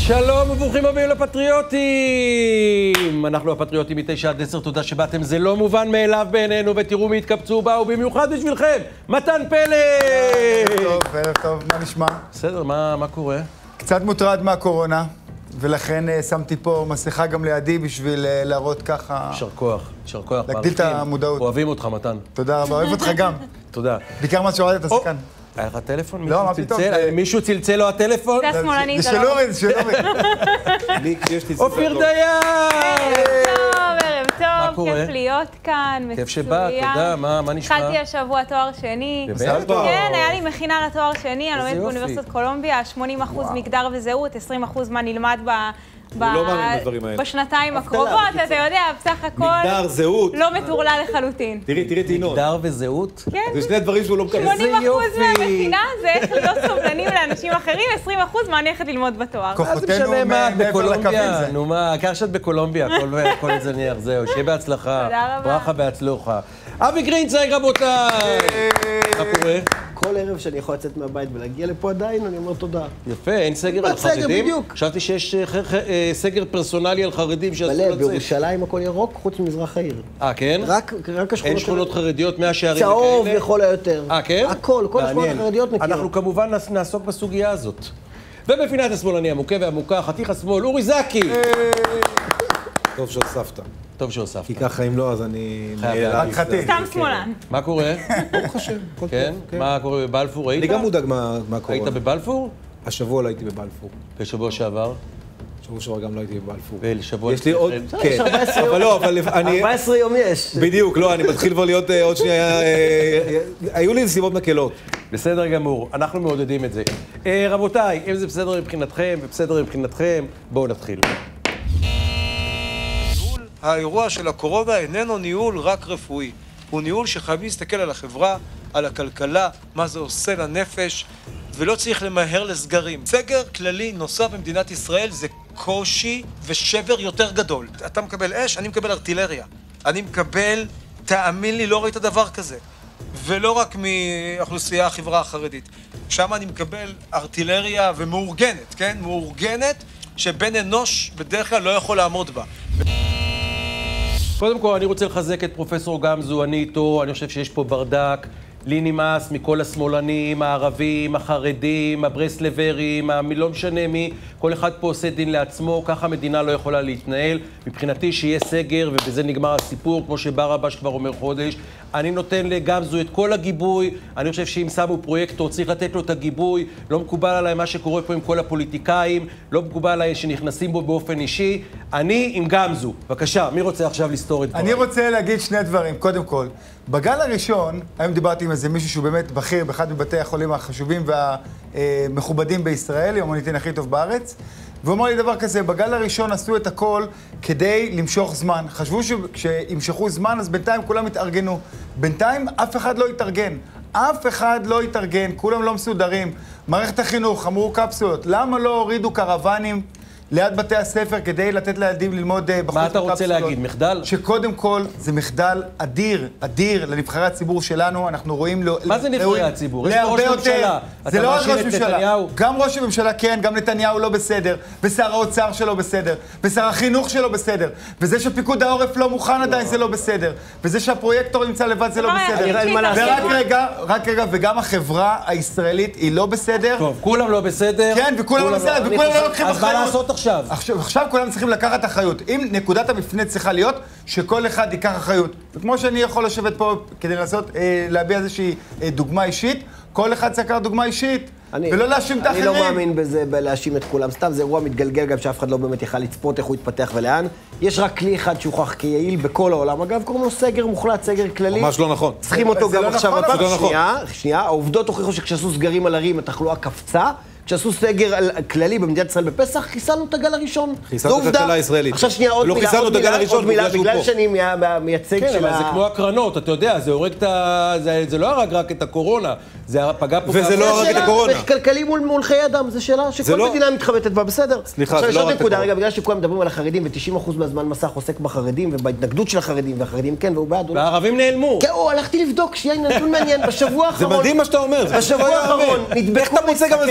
שלום וברוכים הבאים לפטריוטים! אנחנו הפטריוטים מ-9 עד 10, תודה שבאתם, זה לא מובן מאליו בעינינו, ותראו מי התקבצו באו במיוחד בשבילכם, מתן פלד! ערב טוב, מה נשמע? בסדר, מה קורה? קצת מוטרד מהקורונה, ולכן שמתי פה מסכה גם לידי בשביל להראות ככה... יישר כוח, יישר כוח. להגדיל את המודעות. אוהבים אותך, מתן. תודה רבה, אוהב אותך גם. תודה. בעיקר מה שהורדת את השחקן. היה לך טלפון? לא, מה פתאום? מישהו צלצל לו הטלפון? זה השמאלנית. זה של אורן, זה של אורן. אופיר דיין! ערב טוב, כיף להיות כאן, מצוין. כיף שבאת, תודה, מה נשמע? התחלתי השבוע תואר שני. באמת? כן, היה לי מכינה לתואר שני, אני לומדת יופי. באוניברסיטת קולומביה, 80% מגדר וזהות, 20% מה נלמד בשנתיים הקרובות, אתה יודע, בסך הכל מגדר, זהות. לא מטורלל לחלוטין. תראי תינון. מגדר וזהות? כן. זה שני דברים שהוא לא מקבל. 80% מהמכינה זה איך להיות סובלנים לאנשים אחרים, 20% מה אני הולכת ללמוד בתואר. מה זה משנה מה, את בקולומביה? נו מה, העיקר שאת בקולומביה, הכל זה זניח, זהו, שיהיה בהצלחה. תודה רבה. ברכה בהצלחה. אבי גרינצייג, רבותיי! מה קורה? כל ערב שאני יכול לצאת מהבית ולהגיע לפה עדיין, אני אומר תודה. יפה, אין סגר על סגר, חרדים? בדיוק. חשבתי שיש סגר פרסונלי על חרדים שאסור מלא, לצאת. בירושלים הכל ירוק, חוץ ממזרח העיר. כן? רק השכונות... אין שכונות חרדיות מהשערים וכאלה? צהוב לכל היותר. כן? הכל, כל השכונות מעניין. החרדיות נקיות. אנחנו כמובן נעסוק בסוגיה הזאת. ובפינת השמאלני המוכה והמוכה, חתיך השמאל, אורי זקי! טוב שהוספת. טוב שהוספת. כי ככה אם לא, אז אני... רק חתיך. סתם שמאלן. מה קורה? ברוך השם, הכל כן? טוב. מה קורה בבלפור? ראית? אני גם מודאג מה קורה. היית בבלפור? השבוע לא הייתי בבלפור. בשבוע שעבר? שבוע שעבר גם לא הייתי בבלפור. ולשבוע... יש לי עוד... יש 14 יום. אבל לא, אבל אני... 14 יום יש. בדיוק, לא, אני מתחיל כבר להיות עוד שנייה... היו לי נסיבות מקלות. בסדר גמור, אנחנו מעודדים את זה. רבותיי, אם זה בסדר מבחינתכם ובסדר מבחינתכם, בואו נתחיל. האירוע של הקורונה איננו ניהול רק רפואי. הוא ניהול שחייבים להסתכל על החברה, על הכלכלה, מה זה עושה לנפש, ולא צריך למהר לסגרים. סגר כללי נוסף במדינת ישראל זה קושי ושבר יותר גדול. אתה מקבל אש, אני מקבל ארטילריה. אני מקבל, תאמין לי, לא ראית דבר כזה. ולא רק מאוכלוסייה החברה החרדית. שם אני מקבל ארטילריה ומאורגנת, כן? מאורגנת שבן אנוש בדרך כלל לא יכול לעמוד בה. קודם כל, אני רוצה לחזק את פרופסור גמזו, אני איתו, אני חושב שיש פה ברדק, לי נמאס מכל השמאלנים, הערבים, החרדים, הברסלברים, לא משנה מי, כל אחד פה עושה דין לעצמו, ככה המדינה לא יכולה להתנהל. מבחינתי שיהיה סגר, ובזה נגמר הסיפור, כמו שבר הבש כבר אומר חודש. אני נותן לגמזו את כל הגיבוי, אני חושב שאם שמו פרויקטור, צריך לתת לו את הגיבוי, לא מקובל עליי מה שקורה פה עם כל הפוליטיקאים, לא מקובל עליי שנכנסים בו באופן אישי. אני עם גמזו. בבקשה, מי רוצה עכשיו לסתור את דבריי? אני רוצה להגיד שני דברים. קודם כל, בגל הראשון, היום דיברתי עם איזה מישהו שהוא באמת בכיר באחד מבתי החולים החשובים והמכובדים בישראל, המוניטין הכי טוב בארץ, והוא אמר לי דבר כזה, בגל הראשון עשו את הכל כדי למשוך זמן. חשבו שכשימשכו זמן, אז בינתיים כולם התארגנו. בינתיים אף אחד לא התארגן. אף אחד לא התארגן, כולם לא מסודרים. מערכת החינוך, אמרו קפסולות. למה לא הורידו קרוונים ליד בתי הספר כדי לתת לילדים ללמוד בחוץ בקפסולות? מה אתה רוצה להגיד, מחדל? שקודם כל זה מחדל אדיר, אדיר לנבחרי הציבור שלנו. אנחנו רואים מה זה נבחרי הציבור? יש פה ראש ממשלה. זה לא רק ראש מאשים את ממשלה. נתניהו? גם ראש הממשלה כן, גם נתניהו לא בסדר, ושר האוצר שלו בסדר, ושר החינוך שלו בסדר, וזה שפיקוד העורף לא מוכן עדיין זה לא בסדר, וזה שהפרויקטור נמצא לבד זה לא בסדר. ורק רגע, וגם החברה הישראלית היא לא בסדר. טוב, כולם לא בסדר. כן, וכולם לא בסדר, וכולם לא לוקחים אחריות. אז מה לעשות עכשיו? עכשיו כולם צריכים לקחת אחריות. אם נקודת המפנה צריכה להיות שכל אחד ייקח אחריות. וכמו שאני יכול לשבת פה כדי לנסות להביע איזושהי דוגמה אישית, כל אחד צריך לקחת דוגמה אישית, ולא להאשים את האחרים. אני לא מאמין בזה, בלהאשים את כולם. סתם זה אירוע מתגלגל גם שאף אחד לא באמת יכל לצפות איך הוא יתפתח ולאן. יש רק כלי אחד שהוכח כיעיל בכל העולם. אגב, קוראים לו סגר מוחלט, סגר כללי. ממש לא נכון. צריכים אותו גם עכשיו. שנייה, העובדות הוכיחו שכשעשו סגרים על ערים, התחלואה קפצה. כשעשו סגר כללי במדינת ישראל בפסח, חיסלנו את הגל הראשון. חיסלנו את הכלכלה הישראלית. עכשיו שנייה, עוד מילה, חיסלנו את הגל הראשון, בגלל שאני מייצג של כן, אבל זה כמו הקרנות, אתה יודע, זה הורג את זה לא הרג רק את הקורונה, זה פגע פה... וזה לא הרג את הקורונה. זה כלכלי מול חיי אדם, זו שאלה שכל מדינה מתחבטת בה, בסדר. סליחה, זה לא רק את הקורונה. רגע, בגלל שכולם מדברים על החרדים, ו90% מהזמן מסך עוסק בחרדים, ובהתנגדות של החרדים, והחרדים כן, והוא בעד. והערבים נעלמו. כן, הלכתי לבדוק, שיהיה נתון מעניין, בשבוע האחרון. זה מדהים מה שאתה אומר. בשבוע האחרון, נדבקו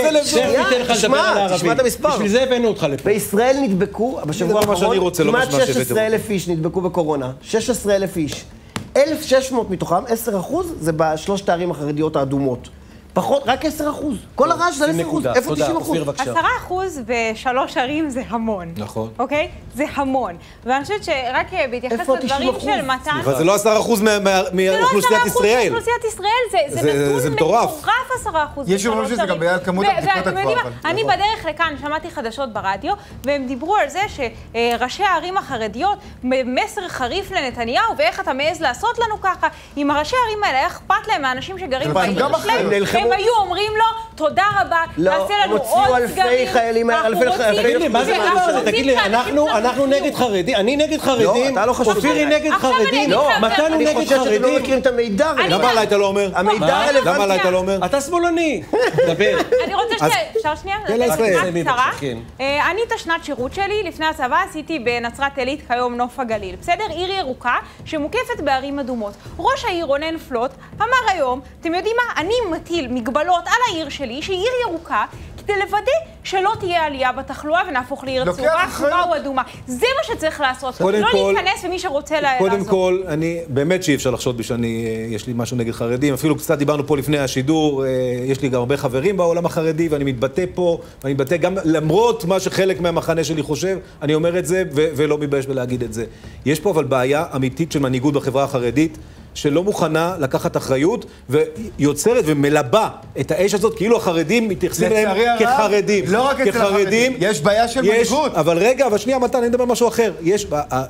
ניתן לך לדבר על הערבים. תשמע את המספר. בשביל זה הבאנו אותך לפה. בישראל נדבקו, בשבוע האחרון, כמעט 16,000 איש נדבקו בקורונה. 16,000 איש. 1,600 מתוכם, 10%, זה בשלושת הערים החרדיות האדומות. פחות, רק 10%. כל הרעש זה 10%. איפה 90%? 10% בשלוש ערים זה המון. נכון. אוקיי? זה המון. ואני חושבת שרק בהתייחס לדברים של מתן... אבל זה לא 10% מאוכלוסיית ישראל. מאוכלוסיית ישראל זה נתון מטורף 10%. יש אומרים שזה גם ביד כמות הבדיקות הגבוהה. אני בדרך לכאן שמעתי חדשות ברדיו, והם דיברו על זה שראשי הערים החרדיות, מסר חריף לנתניהו, ואיך אתה מעז לעשות לנו ככה. אם הראשי הערים האלה, איך אכפת להם מהאנשים שגרים בעיר שלהם, הם היו אומרים לו, תודה רבה, תעשה לנו עוד סגרים, אנחנו רוצים... מה זה הדבר הזה? תגיד לי, אנחנו נגד חרדים, אני נגד חרדים, אופירי נגד חרדים, מתן הוא נגד שאתם לא חרדים. מכירים את המידע. למה עליי אתה לא אומר? המידע הרלוונטי. למה עליי אתה לא אומר? אתה שמאלני. דבר. אני רוצה אפשר שנייה? תן לה לסיים. קצרה. כן. אני את השנת שירות שלי, לפני הצבא עשיתי בנצרת עילית, כיום נוף הגליל. בסדר? עיר ירוקה שמוקפת בערים אדומות. ראש העיר רונן פלוט אמר היום, אתם יודעים מה? אני מטיל מגבלות על העיר שלי, שהיא עיר ירוקה, כדי לוודא שלא תהיה עלייה בתחלואה ונהפוך לעיר צהובה, כתובה או אדומה. זה מה שצריך לעשות. לא להיכנס ומי שרוצה לעזור. קודם כל, אני באמת שאי אפשר לחשוד בי יש לי משהו נגד חרדים. אפילו קצת דיברנו פה לפני השידור, יש לי גם הרבה חברים בעולם החרדי, ואני מתבטא פה, ואני מתבטא גם למרות מה שחלק מהמחנה שלי חושב, אני אומר את זה ולא מתבייש בלהגיד את זה. יש פה אבל בעיה אמיתית של מנהיגות בחברה החרדית, שלא מוכנה לקחת אחריות, ויוצרת ומלבה את האש הזאת, כאילו החרדים מתייחסים אליהם כחרדים. לא רק אצל החרדים, יש בעיה של מנהיגות. אבל רגע, אבל שנייה, מתן, אני מדבר על משהו אחר. יש,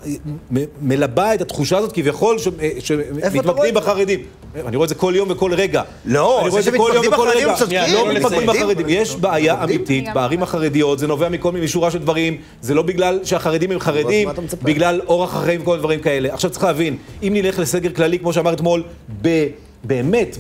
מלבה את התחושה הזאת כביכול שמתמקדים בחרדים. אני רואה את זה כל יום וכל רגע. לא, אני רואה את זה כל יום וכל רגע. לא מתמקדים בחרדים. יש בעיה אמיתית בערים החרדיות, זה נובע מכל מיני שורה של דברים, זה לא בגלל שהחרדים הם חרדים, בגלל אורח החיים וכל דברים כאלה. עכשיו צריך להבין, אם נלך לסגר כללי, כמו שאמר אתמול, באמת,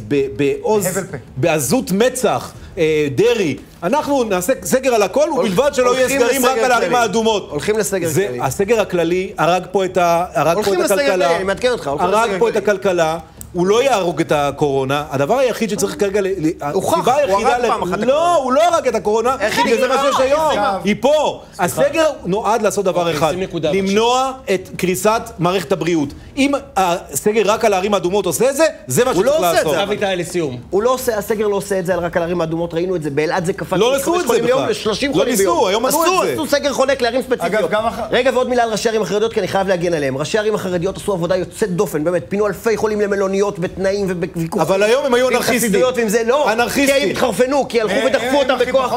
בעזות מצח, דרי, אנחנו נעשה סגר על הכל, ובלבד שלא יהיה סגרים רק על הערים האדומות. הולכים לסגר כללי. הסגר הכללי הרג פה את הכלכלה, אני מעדכן אותך, הרג פה את הכלכלה, הוא לא יהרוג את הקורונה, הדבר היחיד שצריך כרגע... הוכח, הוא הרג פעם אחת. לא, הוא לא הרג את הקורונה, וזה מה שיש היום, היא פה. הסגר נועד לעשות דבר אחד, למנוע את קריסת מערכת הבריאות. אם הסגר רק על הערים האדומות עושה את זה, זה מה שצריך לעשות. אביטל, לסיום. הסגר לא עושה את זה רק על הערים האדומות, ראינו את זה, באלעד זה קפץ לא ניסו את זה בכלל. לא ניסו, היום עשו את זה. עשו סגר חונק לערים ספציפיות. רגע, ועוד מילה על ראשי הערים החרדיות, כי אני חייב להגן עליהם. ראשי הערים החרדיות עשו עבודה יוצאת דופן, באמת, פינו אלפי חולים למלוניות בתנאים ובוויכוחים. אבל היום הם היו אנרכיסטים. לא, כי הם התחרפנו, כי הלכו ודחפו אותם בכוח.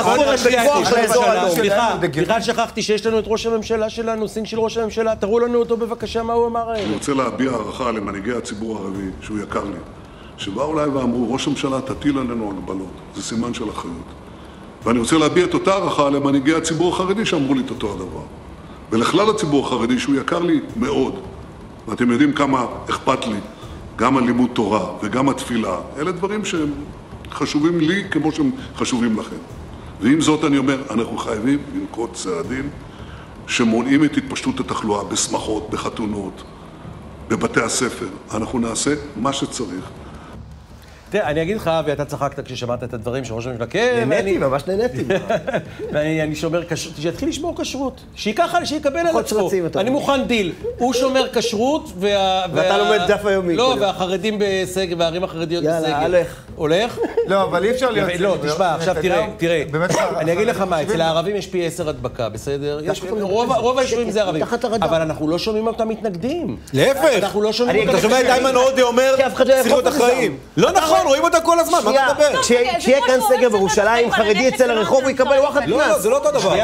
בכלל שכחתי שיש לנו את ראש הממשלה שלנו, סינג של ראש הממשלה, תראו לנו אותו בבקשה מה הוא אמר. אני רוצה להביע הערכה למנהיגי הציבור הערבי, שהוא יקר לי, שבאו אליי ואמרו, ראש הממשלה תטיל עלינו הגבלות, זה סימן של אחריות. ואני רוצה להביע את אותה הערכה למנהיגי הציבור החרדי שאמרו לי את אותו הדבר. ולכלל הציבור החרדי, שהוא יקר לי מאוד, ואתם יודעים כמה אכפת לי, גם הלימוד תורה וגם התפילה, אלה דברים שהם חשובים לי כמו שהם חשובים לכם. ועם זאת אני אומר, אנחנו חייבים לנקוט צעדים שמונעים את התפשטות התחלואה בשמחות, בחתונות, בבתי הספר. אנחנו נעשה מה שצריך. תראה, אני אגיד לך, ואתה צחקת כששמעת את הדברים של ראש הממשלה, כן, נהניתי, ממש נהניתי. ואני שומר כשרות, שיתחיל לשמור כשרות, שיקבל על עצמו. אני מוכן דיל. הוא שומר כשרות, ואתה לומד דף היומי. לא, והחרדים בסגר, והערים החרדיות בסגר. יאללה, הולך. הולך? לא, אבל אי אפשר להיות... לא, תשמע, עכשיו תראה. אני אגיד לך מה, אצל הערבים יש פי 10 הדבקה, בסדר? רוב היישובים זה ערבים. אבל אנחנו לא שומעים אותם מתנגדים. להפך. אנחנו לא שומעים אותם. אתה שומע את איימן עודה אומר, צריכים להיות אחראים. לא נכון, רואים אותה כל הזמן, מה אתה מדבר? כשיהיה כאן סגר בירושלים, חרדי יצא לרחוב, הוא יקבל וואחד קנס. לא, זה לא אותו דבר.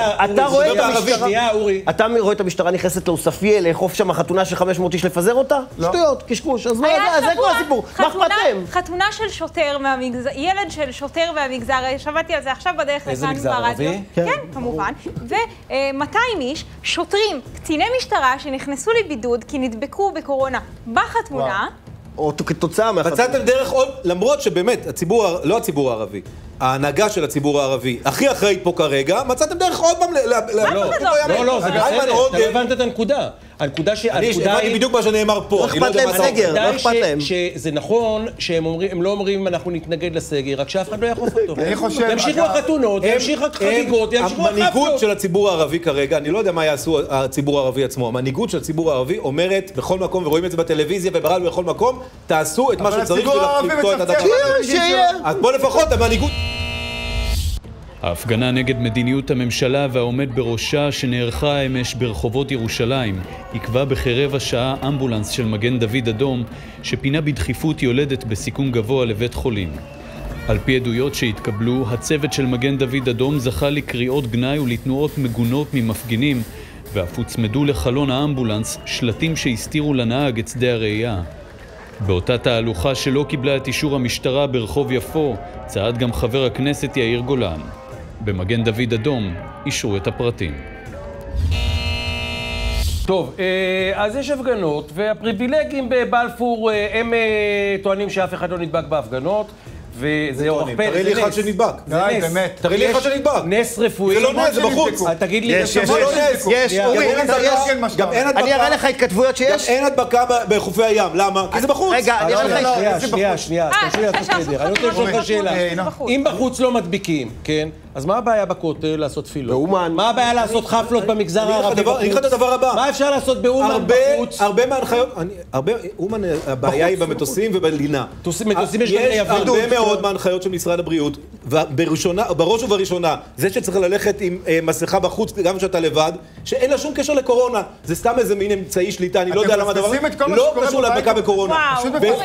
אתה רואה את המשטרה נכנסת לעוספיה, לאכוף שם חתונה של 500 איש לפזר אותה? שטויות, קשקוש. אז זה כל הסיפור. מה אכפתם? חתונה של שוטר מהמגזר, ילד של שוטר מהמגזר, שמעתי על זה עכשיו בדרך לכאן ברדיו. כן, כמובן. ו200 איש, שוטרים, קציני משטרה שנכנסו לבידוד כי נדבקו בקורונה בחתונה. או כתוצאה מהחתונה. מצאתם דרך עוד, למרות שבאמת, לא הציבור הערבי, ההנהגה של הציבור הערבי הכי אחראית פה כרגע, מצאתם דרך עוד פעם לא, זה בסדר, אתה לא הבנת את הנקודה. הנקודה הבנתי בדיוק מה שנאמר פה. לא אכפת להם סגר, לא אכפת להם. שזה נכון שהם לא אומרים אנחנו נתנגד לסגר, רק שאף אחד לא יאכוף אותו. אני חושב... ימשיכו החתונות, ימשיכו החגיגות, ימשיכו החפלות. המנהיגות של הציבור הערבי כרגע, אני לא יודע מה יעשו הציבור הערבי עצמו, המנהיגות של הציבור הערבי אומרת בכל מקום, ורואים את זה בטלוויזיה וברדיו בכל מקום, תעשו את מה שצריך ולקטוע את הדבר הזה. אז בוא לפחות, המנהיגות... ההפגנה נגד מדיניות הממשלה והעומד בראשה שנערכה אמש ברחובות ירושלים עקבה בכרבע שעה אמבולנס של מגן דוד אדום שפינה בדחיפות יולדת בסיכון גבוה לבית חולים. על פי עדויות שהתקבלו, הצוות של מגן דוד אדום זכה לקריאות גנאי ולתנועות מגונות ממפגינים ואף הוצמדו לחלון האמבולנס שלטים שהסתירו לנהג את שדה הראייה. באותה תהלוכה שלא קיבלה את אישור המשטרה ברחוב יפו, צעד גם חבר הכנסת יאיר גולן. במגן דוד אדום אישרו את הפרטים. טוב, אז יש הפגנות, והפריבילגים בבלפור הם טוענים שאף אחד לא נדבק בהפגנות, וזה אורח פלא, תראי לי אחד שנדבק. די, באמת. תראי לי אחד שנדבק. נס רפואי. זה לא נס, זה בחוץ. תגיד לי, יש, אורי, אני אראה לך התכתבויות שיש. גם אין הדבקה בחופי הים, למה? כי זה בחוץ. רגע, אני אראה לך... שנייה, תרשי לי לעשות סדר. אני רוצה לשאול לך שאלה. אם בחוץ לא מדביקים, כן? אז מה הבעיה בכותל לעשות תפילות? באומן. מה הבעיה לעשות חפלות במגזר הערבי בחוץ? אני אגיד לך את הדבר הבא. מה אפשר לעשות באומן בחוץ? הרבה מההנחיות, אומן, הבעיה היא במטוסים ובלינה. מטוסים יש גם יוון. הרבה מאוד מההנחיות של משרד הבריאות, בראש ובראשונה, זה שצריך ללכת עם מסכה בחוץ, גם כשאתה לבד, שאין לה שום קשר לקורונה. זה סתם איזה מין אמצעי שליטה, אני לא יודע למה הדבר לא קשור להדבקה בקורונה.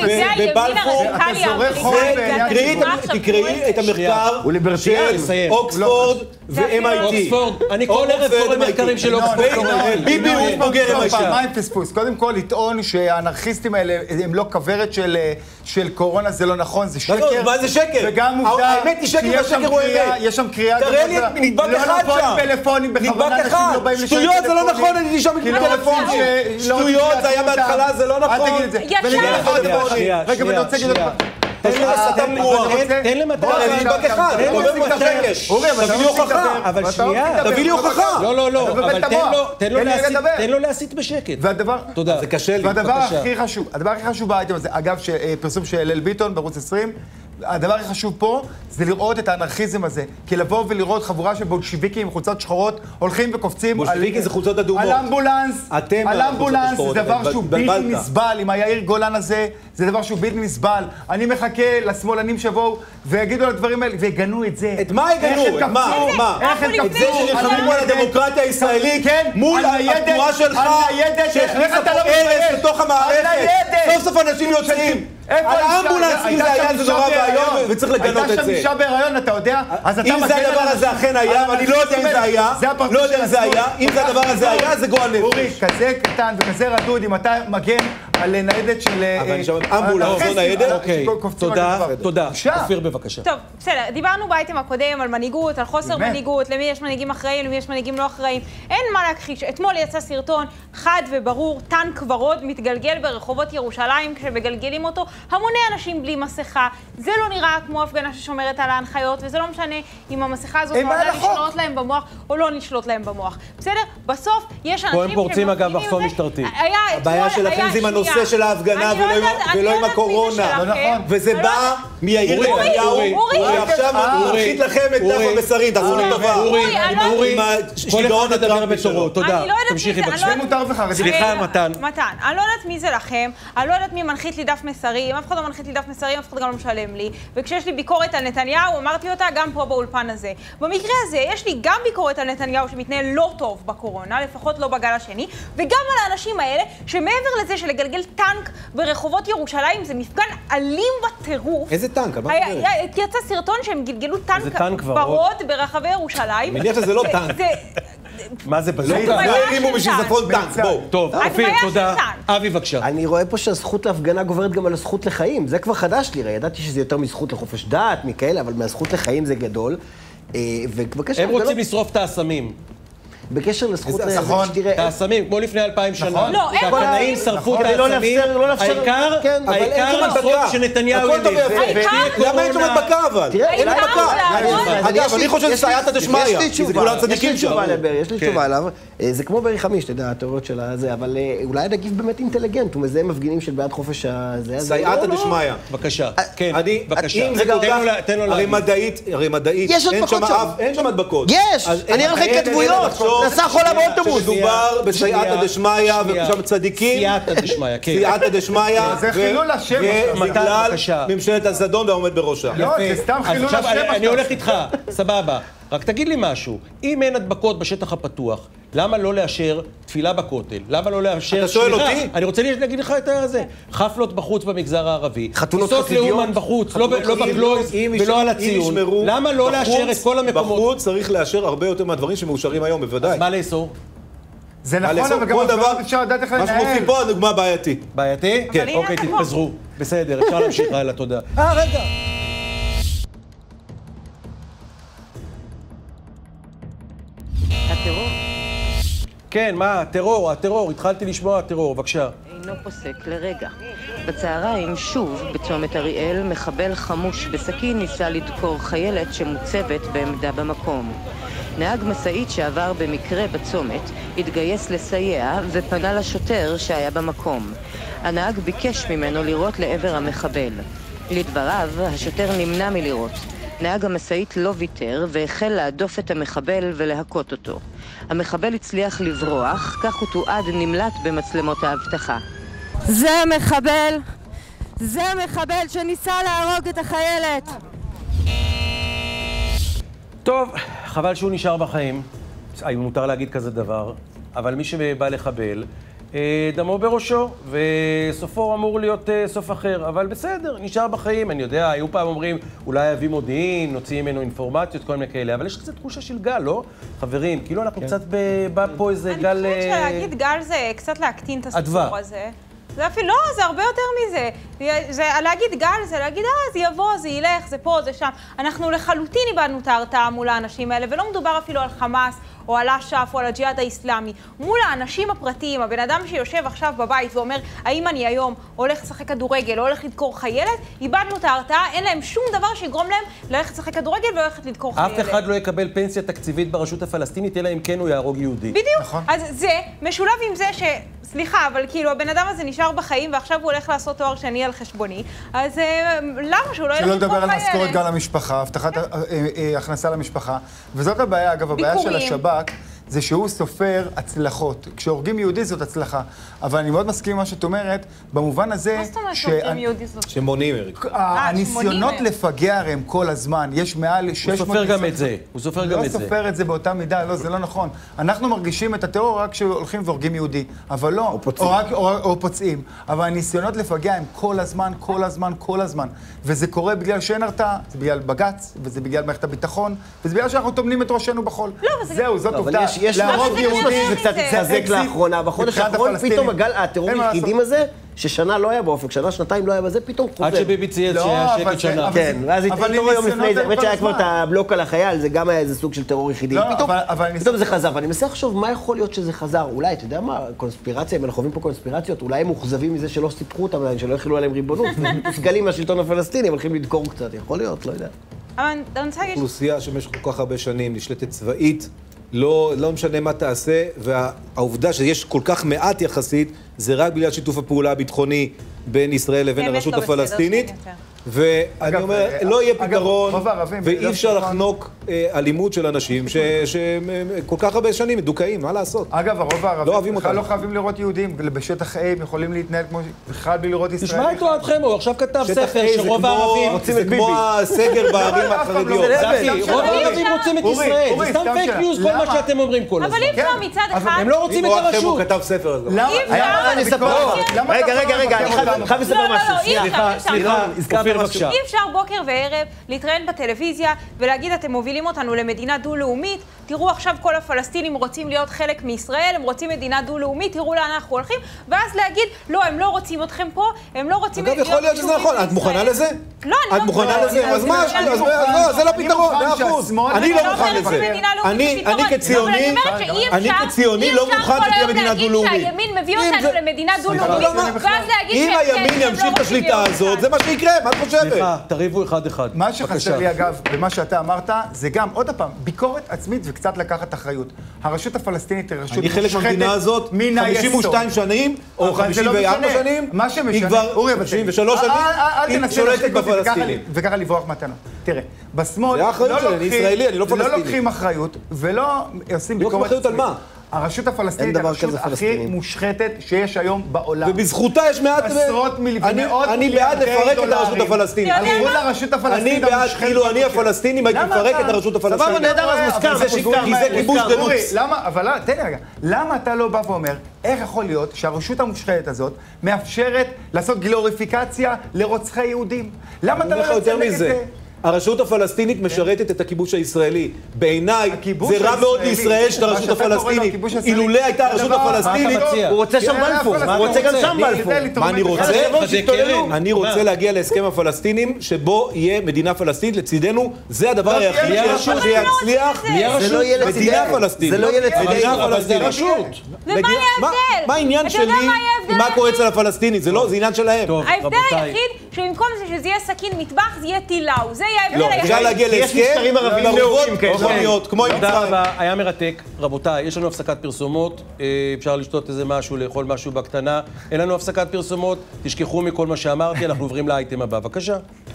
תקראי את המחקר של אוקספורד ו-MIT. אני כל ערב קורא מחקרים של אוקספורד. ביבי הוא בוגר MIT. מה עם פספוס? קודם כל, לטעון שהאנרכיסטים האלה הם לא כוורת של קורונה, זה לא נכון, זה שקר. מה זה שקר? וגם עובדה, האמת היא שקר, והשקר הוא אמת. יש שם קריאה... תראה לי, נדבק אחד שם. נדבק אחד. שטויות, זה לא נכון, אני שם טלפונים. שטויות, זה היה בהתחלה, זה לא נכון. אל תגיד את זה. רגע, ואני רוצה להגיד אותך. תן למטרה. נדבק אחד, תביא לי הוכחה. אבל שנייה. תביא לי הוכחה. לא, אבל תן לו להסית בשקט. תודה. זה קשה לי. והדבר הכי חשוב באייטם הזה, אגב, פרסום של אל ביטון בערוץ 20, הדבר הכי חשוב פה זה לראות את האנרכיזם הזה. כי לבוא ולראות חבורה של בולשיביקים עם חולצות שחורות הולכים וקופצים בולשיביקים זה חולצות אדומות. על אמבולנס זה דבר שהוא בלתי נסבל. עם היאיר גולן הזה זה דבר שהוא בלתי נסבל. אני מחכה לשמאלנים שבואו ויגידו על הדברים האלה ויגנו את זה. את מה יגנו? איך הם קפצו? את זה שנלחמו על הדמוקרטיה הישראלית מול התנועה שלך שהכניסה פה ארס לתוך המערכת. סוף סוף אנשים יוצאים. על האמבולנס, אם זה היה, זה נורא והיום, וצריך לגנות את זה. הייתה שם אישה בהיריון, אתה יודע? אם זה הדבר הזה אכן היה, ואני לא יודע אם זה היה, אם זה הדבר הזה היה, זה גועל נפש. אורי, כזה קטן וכזה רדוד, אם אתה מגן על ניידת של... אמבולנס, זו ניידת? אוקיי, תודה. אופיר בבקשה. טוב, בסדר, דיברנו באייטם הקודם על מנהיגות, על חוסר מנהיגות, למי יש מנהיגים אחראים, למי יש מנהיגים לא אחראים. אין מה להכחיש. אתמול יצא סרטון חד וברור, טנק ורוד מתגלגל ברחובות ירושלים, כשמגלגלים אותו המוני אנשים בלי מסכה. זה לא נראה כמו הפגנה ששומרת על ההנחיות, וזה לא משנה אם המסכה הזאת נועדה לשלוט להם במוח או לא נשלוט להם במוח. בסדר? בסוף יש אנשים... פה הם פורצים אגב מחסום משטרתי. הבעיה שלכם זה עם הנושא של ההפגנה ולא עם הקורונה. וזה בא מיאיר נתניהו, ועכשיו מרחיק לכם את דף המסרים, תעשו לי טובה. אורי, שיגעון הטראמפ בתורו. תודה, תמשיכי בבקשה. סליחה, מתן. אני לא יודעת מי זה לכם, אני לא יודעת מי מנחית לי דף מסרים, אף אחד לא מנחית לי דף מסרים, אף אחד גם לא משלם לי. וכשיש לי ביקורת על נתניהו, אמרתי אותה גם פה באולפן הזה. במקרה הזה, יש לי גם ביקורת על נתניהו שמתנהל לא טוב בקורונה, לפחות לא בגל השני, וגם על האנשים האלה שמעבר לזה שלגלגל טנק ברחובות ירושלים זה מפגן אלים בטירוף. איזה טנק? יצא סרטון שהם גלגלו טנק ורוד ברחבי ירושלים. מניח שזה לא טנק. מה זה בזוקה? לא הרימו בשביל ספון טנק, בואו. טוב, אופיר, תודה. אבי, בבקשה. אני רואה פה שהזכות להפגנה גוברת גם על הזכות לחיים. זה כבר חדש לי, ידעתי שזה יותר מזכות לחופש דת, מכאלה, אבל מהזכות לחיים זה גדול. הם רוצים לשרוף את האסמים. בקשר לזכות שתראה... את האסמים, כמו לפני 2000 שנה. לא, איך הקנאים שרפו את האסמים, העיקר לזכות שנתניהו ילך. למה אין שום הדבקה אבל? אין הדבקה. אגב, אני חושב שסייעתא דשמיא, זה כולם צדיקים שם. יש לי תשובה עליו. זה כמו ברי חמיש, אתה יודע, התיאוריות של הזה, אבל אולי הנגיף באמת אינטליגנט, הוא מזהה מפגינים של בעד חופש הזה. סייעתא דשמיא. בבקשה, כן, בבקשה. תן לו להגיד. הרי מדעית, אין שם הדבקות. יש! אני אראה לך כתבויות, נסע חולה באוטובוס. מדובר בסייעתא דשמיא, ושם צדיקים. סייעתא דשמיא, כן. סייעתא דשמיא. זה חילול השם. בגלל ממשלת הזדון והעומד בראשה. לא, זה סתם חילול השם. עכשיו, אני הולך איתך, סבבה. רק תגיד לי משהו, אם אין הדבקות בשטח הפתוח, למה לא לאשר תפילה בכותל? למה לא לאשר... אתה שואל אותי? אני רוצה להגיד לך את זה. חפלות בחוץ במגזר הערבי. חתונות חסידיות. טיסות לאומן בחוץ, לא בקלויז ולא על הציון. למה לא לאשר את כל המקומות? בחוץ צריך לאשר הרבה יותר מהדברים שמאושרים היום, בוודאי. אז מה לאסור? זה נכון, אבל גם אפשר לדעת איך לנהל. מה שמופיע פה, הדוגמה בעייתית. בעייתי? כן. אוקיי, תתפזרו. בסדר, אפשר להמשיך הלאה, תודה. רגע. הטרור? כן, מה? הטרור, התחלתי לשמוע הטרור, בבקשה. אינו פוסק לרגע. בצהריים, שוב, בצומת אריאל, מחבל חמוש בסכין ניסה לדקור חיילת שמוצבת בעמדה במקום. נהג משאית שעבר במקרה בצומת התגייס לסייע ופנה לשוטר שהיה במקום. הנהג ביקש ממנו לירות לעבר המחבל. לדבריו, השוטר נמנע מלירות. נהג המשאית לא ויתר והחל להדוף את המחבל ולהכות אותו. המחבל הצליח לברוח, כך הוא תועד נמלט במצלמות האבטחה. זה מחבל שניסה להרוג את החיילת. טוב, חבל שהוא נשאר בחיים. מותר להגיד כזה דבר, אבל מי שבא לחבל, דמו בראשו, וסופו אמור להיות סוף אחר, אבל בסדר, נשאר בחיים, אני יודע, היו פעם אומרים, אולי יביא מודיעין, נוציא ממנו אינפורמציות, כל מיני כאלה, אבל יש קצת תחושה של גל, לא? חברים, כאילו אנחנו קצת בא פה איזה גל... אני חושבת שלהגיד גל זה קצת להקטין את הסיפור הזה. זה אפילו, לא, זה הרבה יותר מזה. להגיד גל זה להגיד, זה יבוא, זה ילך, זה פה, זה שם. אנחנו לחלוטין איבדנו את ההרתעה מול האנשים האלה, ולא מדובר אפילו על חמאס, או על אש"ף, או על הג'יהאד האסלאמי. מול האנשים הפרטיים, הבן אדם שיושב עכשיו בבית ואומר, האם אני היום הולך לשחק כדורגל, או הולך לדקור חיילת, איבדנו את ההרתעה, אין להם שום דבר שיגרום להם ללכת לשחק כדורגל וללכת לדקור חיילת. אף אחד לא יקבל פנסיה תקציבית ברשות הפלסטינית, אלא אם כן הוא יהרוג יהודי. בדיוק. אז זה משולב עם זה סליחה, אבל כאילו הבן אדם הזה נשאר בחיים ועכשיו הוא הולך לעשות תואר שני על חשבוני, אז למה שהוא לא ילך שלא לדקור לדבר על חיילת? משכורת גם למשפחה, הבטחת הכנסה למשפחה, וזאת הבעיה, אגב, הבעיה של השב"כ, זה שהוא סופר הצלחות. כשהורגים יהודי זאת הצלחה. אבל אני מאוד מסכים עם מה שאת אומרת, במובן הזה... מה זאת אומרת שהורגים יהודי זאת? שמונים, אריק. הניסיונות לפגע הרי הם כל הזמן. יש מעל 600... הוא סופר גם את זה. הוא סופר גם את זה. לא סופר את זה באותה מידה, לא, זה לא נכון. אנחנו מרגישים את הטרור רק כשהולכים והורגים יהודי. אבל לא. או פוצעים. אבל הניסיונות לפגע הם כל הזמן, כל הזמן, כל הזמן. וזה קורה בגלל שאין הרתעה, זה בגלל בג"ץ, וזה בגלל מערכת הביטחון, וזה בגלל שאנחנו טומנים את ראשנו בחול. זהו, זאת עובדה. להרוג יהודי זה קצת התחזק לאחרונה. בחודש האחרון פתאום הגל הטרור היחידים הזה, ששנה לא היה באופק, שנה, שנתיים לא היה בזה, פתאום חוזר. עד שביבי צייץ שהיה שקט שנה. כן, ואז פתאום היום לפני זה, באמת שהיה כבר את הבלוק על החייל, זה גם היה איזה סוג של טרור יחידי. פתאום זה חזר, ואני מנסה לחשוב מה יכול להיות שזה חזר. אולי, אתה יודע מה, קונספירציה, אם אנחנו חווים פה קונספירציות, אולי הם מוחזבים מזה שלא סיפרו אותם, שלא הכילו עליהם ריבונות, מסגלים לשלטון הפלסטיני, הם הולכים לדקור קצת, יכול להיות, לא יודע. אוכלוסייה שבמשך כל כך הרבה שנים נשלטת צבאית, לא משנה מה תעשה, והעובדה שיש כל כך מעט יחסית, זה רק בגלל שיתוף הפעולה הביטחוני בין ישראל לבין הרשות הפלסטינית. ואני אומר, לא יהיה פתרון, ואי אפשר לחנוק אלימות של אנשים שכל כך הרבה שנים מדוכאים, מה לעשות? אגב, הרוב הערבים בכלל לא חייבים לראות יהודים, בשטח A הם יכולים להתנהל כמו בכלל בלי לראות ישראל. תשמע את תועדכם, הוא עכשיו כתב ספר שרוב הערבים רוצים את ביבי. זה כמו הסגר בערים החרדיות. רוב הערבים רוצים את ישראל, זה סתם פייק ניוז כל מה שאתם אומרים כל הזמן. אבל אי אפשר מצד אחד... הם לא רוצים את הרשות. הוא כתב ספר הזה. רגע, אני חייב לספר משהו. אי אפשר בוקר וערב להתראיין בטלוויזיה ולהגיד אתם מובילים אותנו למדינה דו-לאומית תראו עכשיו כל הפלסטינים רוצים להיות חלק מישראל, הם רוצים מדינה דו-לאומית, תראו לאן אנחנו הולכים, ואז להגיד, לא, הם לא רוצים אתכם פה, הם לא רוצים להיות אגב, יכול להיות שזה נכון. את מוכנה לזה? לא, אני את מוכנה לזה? אז מה? זה לא פתרון, 100%. אני לא מוכן לזה. אני כציוני לא מוכן שתהיה מדינה דו-לאומית. שהימין מביא אותנו למדינה דו-לאומית, ואז להגיד אם הימין ימשיך את השליטה הזאת, זה מה שיקרה, מה את חושבת? סליחה, תריבו אחד-אחד. מה שחסר לי אגב, במה שאתה אמרת, זה גם, עוד פעם, ביקורת עצמית וקצת לקחת אחריות. הרשות הפלסטינית היא רשות אני חלק מהמדינה הזאת 52 שנים, או 54 שנים, היא כבר 33 שנים, היא שולטת בפלסטינים. וככה לברוח מתנות. תראה, בשמאל זה האחריות שלי, אני ישראלי, אני לא פלסטיני. לא לוקחים אחריות ולא עושים ביקורת אחריות על מה? הרשות הפלסטינית היא הרשות הכי מושחתת שיש היום בעולם. ובזכותה יש מעט... עשרות מיליארדי אני בעד לפרק את הרשות הפלסטינית. הלכו לרשות הפלסטינית אני בעד, כאילו אני הפלסטינים הייתי מפרק את הרשות הפלסטינית. סבבה, נהדר, אז מוסכם. כי זה כיבוש דנוץ. אבל תן לי רגע, למה אתה לא בא ואומר, איך יכול להיות שהרשות המושחתת הזאת מאפשרת לעשות גלוריפיקציה לרוצחי יהודים? למה אתה לא יוצא נגד זה? הרשות הפלסטינית משרתת את הכיבוש הישראלי. בעיניי, זה רע מאוד לישראל שאת הרשות הפלסטינית. אילולא הייתה הרשות הפלסטינית... הוא רוצה שם בלפור, הוא רוצה גם שם בלפור. מה אני רוצה? אני רוצה להגיע להסכם הפלסטינים, שבו יהיה מדינה פלסטינית לצידנו. זה הדבר היחיד שיצליח. זה לא יהיה לצידנו. מדינה פלסטינית. זה לא יהיה לצידנו. מדינה פלסטינית. ומה יהיה ההבדל? מה העניין שלי עם מה קורה אצל הפלסטינית? זה עניין שלהם. ההבדל היחיד, שבמקום שזה יהיה סכין מטבח, זה יהיה טילאו. זה יהיה ההבדל לא, היחיד. אפשר להגיע להסכם, מרובות מכוניות, כמו עם תודה רבה, היה מרתק. רבותיי, יש לנו הפסקת פרסומות, אפשר לשתות איזה משהו, לאכול משהו בקטנה. אין לנו הפסקת פרסומות, תשכחו מכל מה שאמרתי, אנחנו עוברים לאייטם הבא. בבקשה.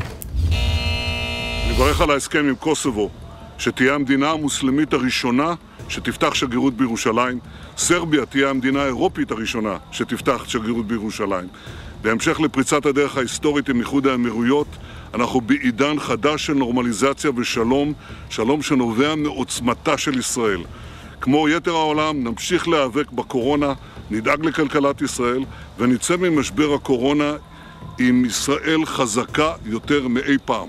אני מברך על ההסכם עם קוסובו, שתהיה המדינה המוסלמית הראשונה שתפתח שגרירות בירושלים. סרביה תהיה המדינה האירופית הראשונה שתפתח שגרירות בירושלים. בהמשך לפריצת הדרך ההיסטורית עם איחוד האמירויות, אנחנו בעידן חדש של נורמליזציה ושלום, שלום שנובע מעוצמתה של ישראל. כמו יתר העולם, נמשיך להיאבק בקורונה, נדאג לכלכלת ישראל, ונצא ממשבר הקורונה עם ישראל חזקה יותר מאי פעם.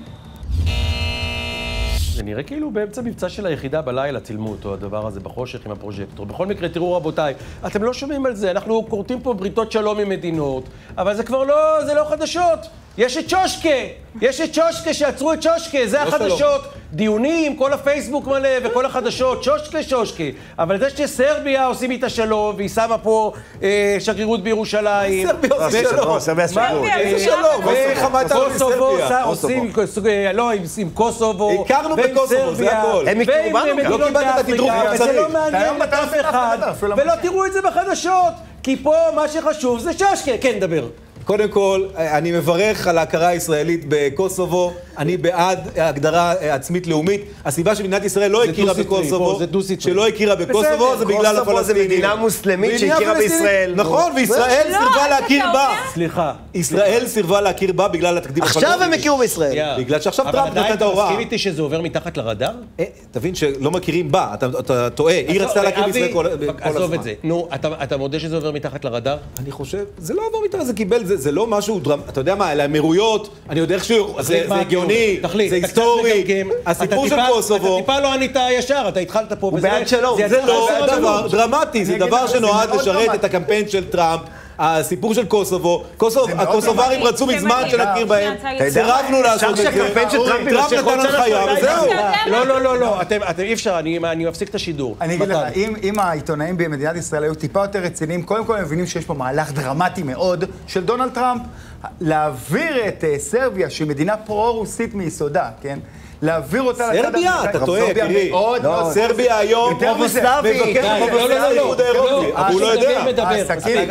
זה נראה כאילו באמצע מבצע של היחידה בלילה צילמו אותו, הדבר הזה בחושך עם הפרוז'קטור. בכל מקרה, תראו רבותיי, אתם לא שומעים על זה, אנחנו קוראים פה בריתות שלום עם מדינות, אבל זה כבר לא, זה לא חדשות. יש את שושקה, יש את שושקה שעצרו את שושקה, זה החדשות. דיונים, כל הפייסבוק מלא וכל החדשות, שושקה. אבל זה שסרביה עושים איתה שלום, והיא שמה פה שגרירות בירושלים. סרביה עושה שלום. סרביה שגרירות. איזה שלום? קוסובו עושים, לא, עם קוסובו. הכרנו בקוסובו, זה הכל. הם הכירו בנו גם. לא קיבלת את התדרוך זה לא מעניין את אף אחד, ולא תראו את זה בחדשות, כי פה מה שחשוב זה שושקה. כן, דבר. קודם כל, אני מברך על ההכרה הישראלית בקוסובו, אני בעד הגדרה עצמית לאומית. הסיבה שמדינת ישראל לא הכירה בקוסובו, שלא הכירה בקוסובו, זה בגלל הפלסטינים. קוסובו זה מדינה מוסלמית שהכירה בישראל. נכון, וישראל סירבה להכיר בה. סליחה. ישראל סירבה להכיר בה בגלל התקדים הפלסטיני. עכשיו הם הכירו בישראל. בגלל שעכשיו טראמפ נתן את ההוראה. אבל עדיין מסכים איתי שזה עובר מתחת לרדאר? תבין שלא מכירים בה, אתה טועה. היא רצתה להכיר בישראל כל הזמן. עזוב את זה. נו, אתה מודה שזה עובר מתחת לרדאר? אני חושב, זה לא עובר מתחת, זה קיבל, זה לא משהו דרמטי. אתה יודע מה, אלה האמירויות, אני יודע איכשהו, זה הגיוני, זה היסטורי, הסיפור של קוסובו. אתה טיפה לא ענית ישר, אתה התחלת פה הוא בעד שלום. זה לא דבר דרמטי, זה דבר שנועד לשרת את הקמפיין של טראמפ. הסיפור של קוסובו, הקוסוברים רצו מזמן שנכיר בהם, סירבנו לעשות את זה, טראמפ נתן הנחיה וזהו. לא, אתם אי אפשר, אני מפסיק את השידור. אני אגיד לך, אם העיתונאים במדינת ישראל היו טיפה יותר רציניים, קודם כל הם מבינים שיש פה מהלך דרמטי מאוד של דונלד טראמפ, להעביר את סרביה, שהיא מדינה פרו-רוסית מיסודה, כן? להעביר אותה לצד... סרביה, אתה טועה, קרי. סרביה היום... פרובוסלבי. אבל הוא לא יודע. העסקים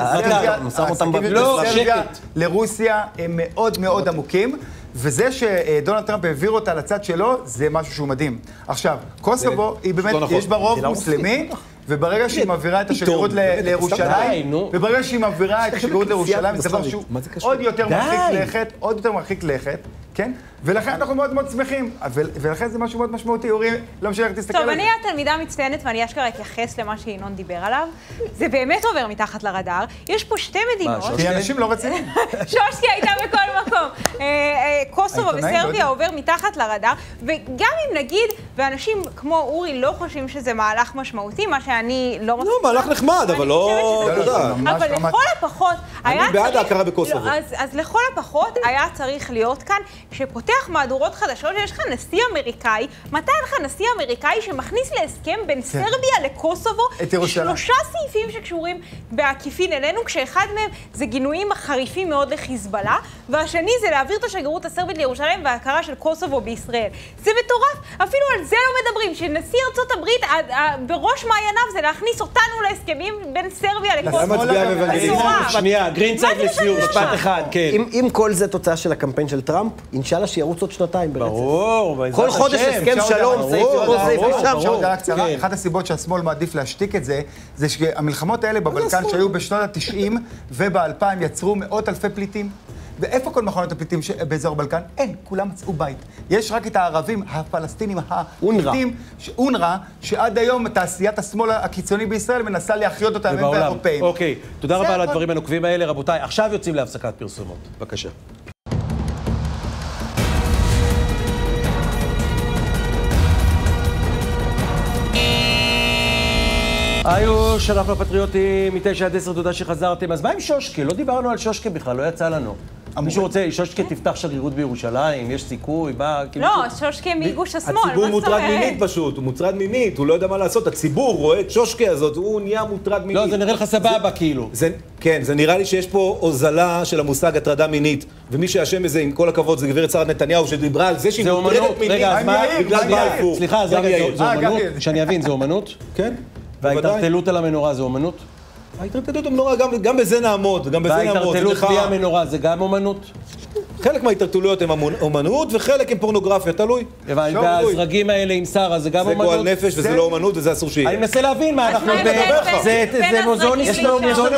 סרביה לרוסיה הם מאוד מאוד עמוקים, וזה שדונלד טראמפ העביר אותה לצד שלו, זה משהו שהוא מדהים. עכשיו, קוסובו, היא באמת, יש בה רוב מוסלמי, וברגע שהיא מעבירה את השגרירות לירושלים, זה דבר שהוא עוד יותר מרחיק לכת, כן? ולכן אנחנו מאוד מאוד שמחים, ולכן זה משהו מאוד משמעותי. אורי, לא משנה איך תסתכל על זה. טוב, אני התלמידה מצטיינת ואני אשכרה אתייחס למה שינון דיבר עליו. זה באמת עובר מתחת לרדאר. יש פה שתי מדינות. כי אנשים לא רציניים. שושקה הייתה בכל מקום. פעם, קוסובו וסרביה עובר מתחת לרדאר, וגם אם נגיד, ואנשים כמו אורי לא חושבים שזה מהלך משמעותי, מה שאני לא מספיק. לא, מהלך נחמד, אבל לא... אבל לכל הפחות... אני בעד ההכרה בקוסובו. אז לכל הפחות היה צריך להיות כאן, שפותח מהדורות חדשות, שיש לך נשיא אמריקאי, מתי אין לך נשיא אמריקאי שמכניס להסכם בין סרביה לקוסובו, 3 סעיפים שקשורים בעקיפין אלינו, כשאחד מהם זה גינויים חריפים מאוד לחיזבאללה, והשני זה להעביר את השגרירות הסרבית לירושלים וההכרה של קוסובו בישראל. זה מטורף, אפילו על זה לא מדברים, שנשיא ארצות הברית בראש מעייניו זה להכניס אותנו להסכמים בין סרביה לקוסובו. שנייה, גרינצייד לסיום, משפט אחד, כן. אם כל זה תוצאה של הקמפיין של טראמפ, אינשאללה שירוץ עוד 2 ברצף. ברור, כל חודש הסכם שלום, סעיף שם. אחת הסיבות שהשמאל מעדיף להשתיק את זה, זה שהמלחמות האלה בבלקן שהיו בשנות ה-90 וב-2000 יצרו מאות אלפי פליטים. ואיפה כל מחנות הפליטים באזור בלקן? אין, כולם מצאו בית. יש רק את הערבים, הפלסטינים, הפליטים, אונר"א, שעד היום תעשיית השמאל הקיצוני בישראל מנסה להחיות אותם הם והאירופאים. אוקיי, תודה רבה על הדברים הנוקבים האלה. רבותיי, עכשיו יוצאים להפסקת פרסומות. בבקשה. איוש, אנחנו הפטריוטים, מ-9 עד 10, תודה שחזרתם. אז מה עם שושקה? לא דיברנו על שושקה בכלל, לא יצא לנו. מישהו רוצה, שושקה תפתח שגרירות בירושלים, יש סיכוי, בא... לא, שושקה מגוש השמאל, מה זאת אומרת? הציבור מוטרד מינית פשוט, הוא מוטרד מינית, הוא לא יודע מה לעשות, הציבור רואה את שושקה הזאת, הוא נהיה מוטרד מינית. לא, זה נראה לך סבבה כאילו. כן, זה נראה לי שיש פה הוזלה של המושג הטרדה מינית, ומי שאשם בזה, עם כל הכבוד, זה גברת שרה נתניהו, שדיברה על זה שהיא מוטרדת מינית. רגע, אז מה? סליחה, אז רגע, זו אומנות? שאני אבין, זו אומנות? כן. וההתערטלות על המנורה זה אומנות? ההתערטלות המנורה, גם בזה נעמוד, גם בזה נעמוד. וההתערטלות בלי המנורה זה גם אומנות? חלק מההתערטלויות הן אומנות, וחלק הם פורנוגרפיה, תלוי. והזרגים האלה עם שרה זה גם אומנות? זה גועל נפש וזה לא אומנות וזה אסור שיהיה. אני מנסה להבין מה אנחנו... זה מוזיאון ישראל, זרם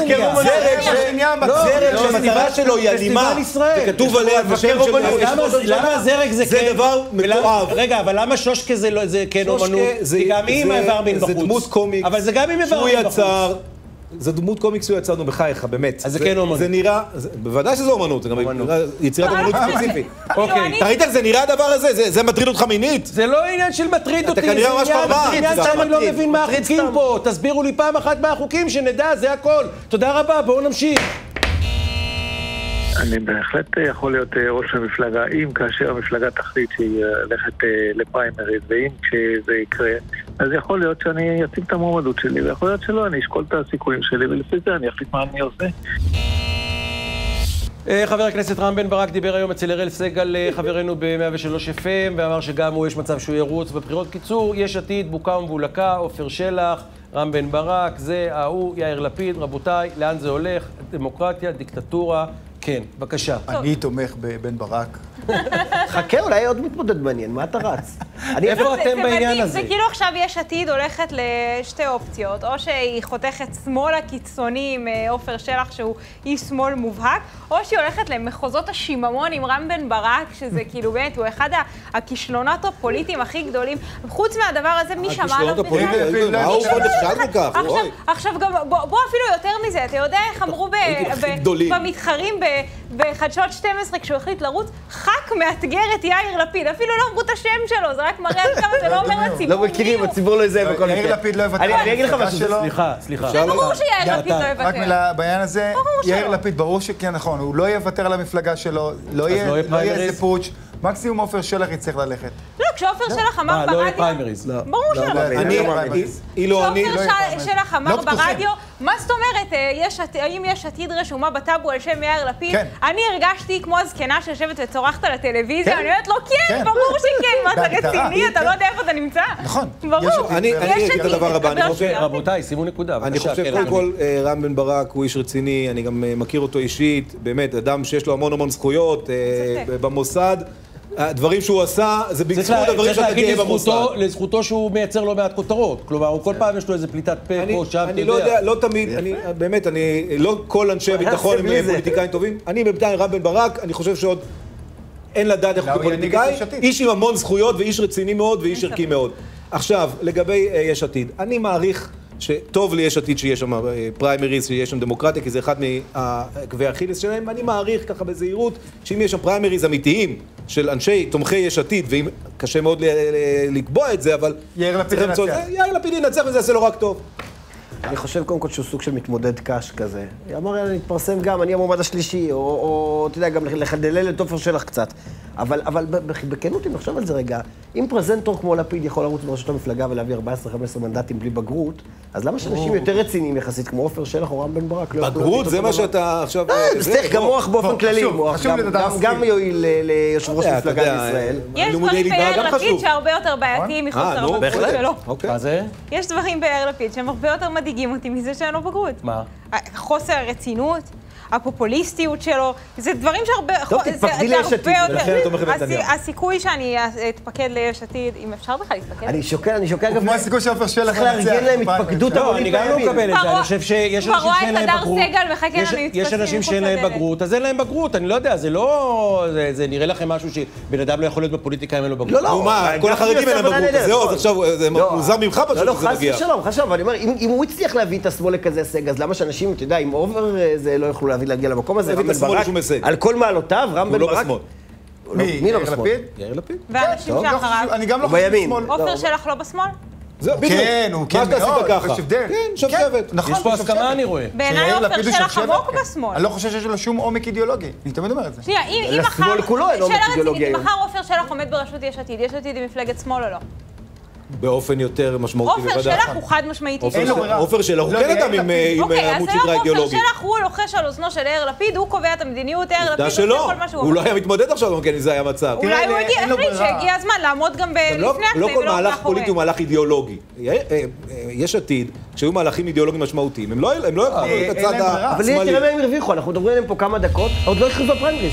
שהמטרה שלו היא אלימה, וכתוב עליה בשם של... למה הזרג זה כן? זה דבר מתועב. רגע, אבל למה שושקה זה כן אומנות? זה גם עם איבר מין בחוץ. זה דמות קומיקס. אבל זה גם עם איבר מין בחוץ. זה דמות קומיקס שהוא יצרנו בחייך, באמת. אז זה כן אומנות. זה נראה, בוודאי שזה אומנות, זה גם יצירת אומנות ספציפית. אוקיי. אתה ראית איך זה נראה הדבר הזה? זה מטריד אותך מינית? זה לא עניין של מטריד אותי, אתה כנראה ממש פרמה. זה עניין שאני לא מבין מה החוקים פה. תסבירו לי פעם אחת מה החוקים, שנדע, זה הכל. תודה רבה, בואו נמשיך. אני בהחלט יכול להיות ראש המפלגה, אם כאשר המפלגה תחליט שהיא הולכת לפריימריז, ואם כשזה יקרה, אז יכול להיות שאני אציג את המועמדות שלי, ויכול להיות שלא, אני אשקול את הסיכויים שלי, ולפי זה אני אחליט מה אני עושה. חבר הכנסת רם בן ברק דיבר היום אצל אראל סגל, חברנו ב-103 FM, ואמר שגם הוא יש מצב שהוא ירוץ בבחירות. קיצור, יש עתיד, בוקה ומבולקה, עופר שלח, רם בן ברק, זה, ההוא, יאיר לפיד. רבותיי, לאן זה הולך? דמוקרטיה, דיקטטורה. כן, בבקשה. אני תומך בבן ברק. חכה, אולי עוד מתמודד מעניין, מה אתה רץ? איפה אתם בעניין הזה? זה כאילו עכשיו יש עתיד הולכת לשתי אופציות, או שהיא חותכת שמאל הקיצוני עם עופר שלח שהוא איש שמאל מובהק, או שהיא הולכת למחוזות השיממון עם רם בן ברק, שזה כאילו באמת, הוא אחד הכישלונות הפוליטיים הכי גדולים. חוץ מהדבר הזה, מי שמע עליו בכלל? מה הוא עוד אפשר לכך? עכשיו גם, בוא אפילו יותר מזה, אתה יודע איך אמרו במתחרים בחדשות 12 כשהוא החליט לרוץ, ח"כ מאתגר את יאיר לפיד, אפילו לא אמרו את השם שלו, זה רק מראה כמה זה לא אומר לציבור. לא מכירים, הציבור לא יזהה בכל מקרה. יאיר לפיד לא יוותר. אני אגיד לך משהו, סליחה. זה ברור שיאיר לפיד לא יוותר. רק מילה בעניין הזה, יאיר לפיד, ברור שכן נכון, הוא לא יוותר על המפלגה שלו, לא יהיה איזה פוטש, מקסימום עופר שלח יצטרך ללכת. לא, כשעופר שלח אמר ברדיו... לא יהיה פריימריז. ברור שלא. כשעופר שלח אמר ברדיו, מה זאת אומרת, האם יש עתיד רשומה בטאבו על שם יאיר לפיד? אני הרגשתי כמו הזקנה שיושבת וצורחת על הטלוויזיה, אני אומרת לו, כן, ברור שכן, מה אתה רציני, אתה לא יודע איפה אתה נמצא. נכון. ברור. אני אגיד את הדבר הבא, רבותיי, שימו נקודה. אני חושב, קודם כל, רם בן ברק הוא איש רציני, אני גם מכיר אותו אישית, באמת, אדם שיש לו המון זכויות במוסד. הדברים שהוא עשה, זה בזכות הדברים שאתה תהיה במוסד. לזכותו שהוא מייצר לא מעט כותרות. כלומר, הוא כל פעם יש לו איזה פליטת פה, פה, שם, אני לא יודע, לא תמיד, באמת, לא כל אנשי הביטחון הם פוליטיקאים טובים. אני בינתיים רם בן ברק, אני חושב שעוד אין לדעת איך הוא פוליטיקאי. איש עם המון זכויות ואיש רציני מאוד ואיש ערכי מאוד. עכשיו, לגבי יש עתיד, אני מעריך שטוב לי יש עתיד שיש שם פריימריז, שיש שם דמוקרטיה, כי זה אחד מעקבי אכילס שלהם, ואני מעריך ככה בזהירות, שאם יש שם פריימריז אמיתיים של אנשי תומכי יש עתיד, ואם קשה מאוד לקבוע את זה, אבל... יאיר לפיד ינצח. יאיר לפיד ינצח וזה יעשה לו רק טוב. אני חושב קודם כל שהוא סוג של מתמודד קש כזה. אמר, אני אתפרסם גם, אני המועמד השלישי, או אתה יודע, גם לחדלל את עופר שלח קצת. אבל בכנות, אם נחשוב על זה רגע, אם פרזנטור כמו לפיד יכול לרוץ בראשות המפלגה ולהביא 14-15 מנדטים בלי בגרות, אז למה שאנשים יותר רציניים יחסית, כמו עופר שלח או רם בן ברק, לא יכולו... בגרות זה מה שאתה עכשיו... צריך גם מוח באופן כללי, גם יועיל ליושב ראש מפלגה בישראל. יש דברים ביאיר לפיד שהרבה יותר בעייתיים מחוסר הבגרות שלו. מה זה? יש דברים ביאיר לפיד שהם הרבה יותר מדאיגים אותי מזה שאין לו בגרות. מה? חוסר הרצינות, הפופוליסטיות שלו, זה דברים שהרבה... טוב, תתפקדי ליש עתיד, ולכן את תומכת בנתניהו. הסיכוי שאני אתפקד ליש עתיד, אם אפשר בכלל להתפקד? אני שוקל גם... כמו הסיכוי שעופר שלח צריך לארגן להם התפקדות לא, אני גם לא מקבל את זה, אני חושב שיש אנשים שאין להם בגרות. יש אנשים שאין להם בגרות, אז אין להם בגרות, אני לא יודע, זה לא... זה נראה לכם משהו שבן אדם לא יכול להיות בפוליטיקה אם אין לו בגרות. לא, מה, כל החרדים אין להם בגרות, זהו, אז עכשיו זה מוזר ממך פשוט לא, שזה מגיע. חס ושלום, חשוב, אני אומר, אם הוא הצליח להביא את השמאל לכזה הישג, אז למה שאנשים, אתה יודע, עם אובר זה לא יוכלו להגיע למקום הזה, רם בן ברק, על כל מעלותיו, רם בן ברק. מי לא בשמאל? יאיר לפיד? ואנשים שאחריו? אני גם לא חושב בשמאל. עופר שלח לא בשמאל? זהו, בדיוק. כן, הוא כן, מה שאתה עשית ככה? יש הבדל. כן, שבשבת. יש פה הסכמה, אני רואה. בעיניי עופר שלח עמוק בשמאל. אני לא חושב שיש לו שום עומק אידיאולוגי. אני תמיד אומר את זה. שנייה, אם מחר עופר שלח עומד בראשות יש עתיד היא מפלגת שמאל או לא? באופן יותר משמעותי בוודאי. עופר שלח הוא חד משמעית. עופר שלח הוא כן אדם עם עמוד שדרה אידיאולוגי. עופר שלח הוא לוחש על אוזנו של יאיר לפיד, הוא קובע את המדיניות, יאיר לפיד עושה כל מה שהוא אומר. הוא לא היה מתמודד עכשיו, כן, אם זה היה מצב. אולי הוא החליט שהגיע הזמן לעמוד גם לפני הקלעים לא כל מהלך פוליטי הוא מהלך אידיאולוגי. יש עתיד, כשהיו מהלכים אידיאולוגיים משמעותיים, הם לא יקבלו את הצד השמאלי. אבל תראה מה הם הרוויחו, אנחנו מדברים עליהם פה כמה דקות, עוד לא הכריזו בפריימריז.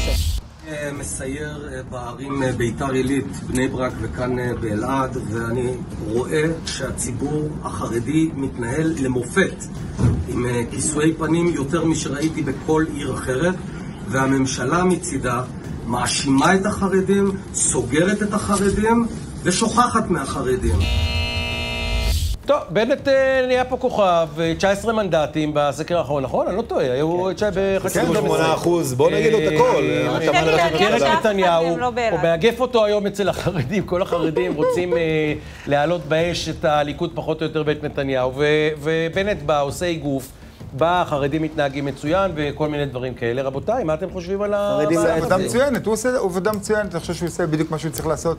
מסייר בערים ביתר עילית, בני ברק וכאן באלעד, ואני רואה שהציבור החרדי מתנהל למופת עם כיסויי פנים יותר משראיתי בכל עיר אחרת, והממשלה מצידה מאשימה את החרדים, סוגרת את החרדים ושוכחת מהחרדים. טוב, בנט נהיה פה כוכב, 19 מנדטים בסקר האחרון, נכון? אני לא טועה, היו 8%, בוא נגיד לו את הכל. קרק נתניהו, הוא מאגף אותו היום אצל החרדים, כל החרדים רוצים להעלות באש את הליכוד פחות או יותר בית נתניהו, ובנט בא, עושה איגוף, בא, החרדים מתנהגים מצוין וכל מיני דברים כאלה. רבותיי, מה אתם חושבים על החרדים? זה עבודה מצוינת, הוא עושה עבודה מצוינת, אני חושב שהוא עושה בדיוק מה שהוא צריך לעשות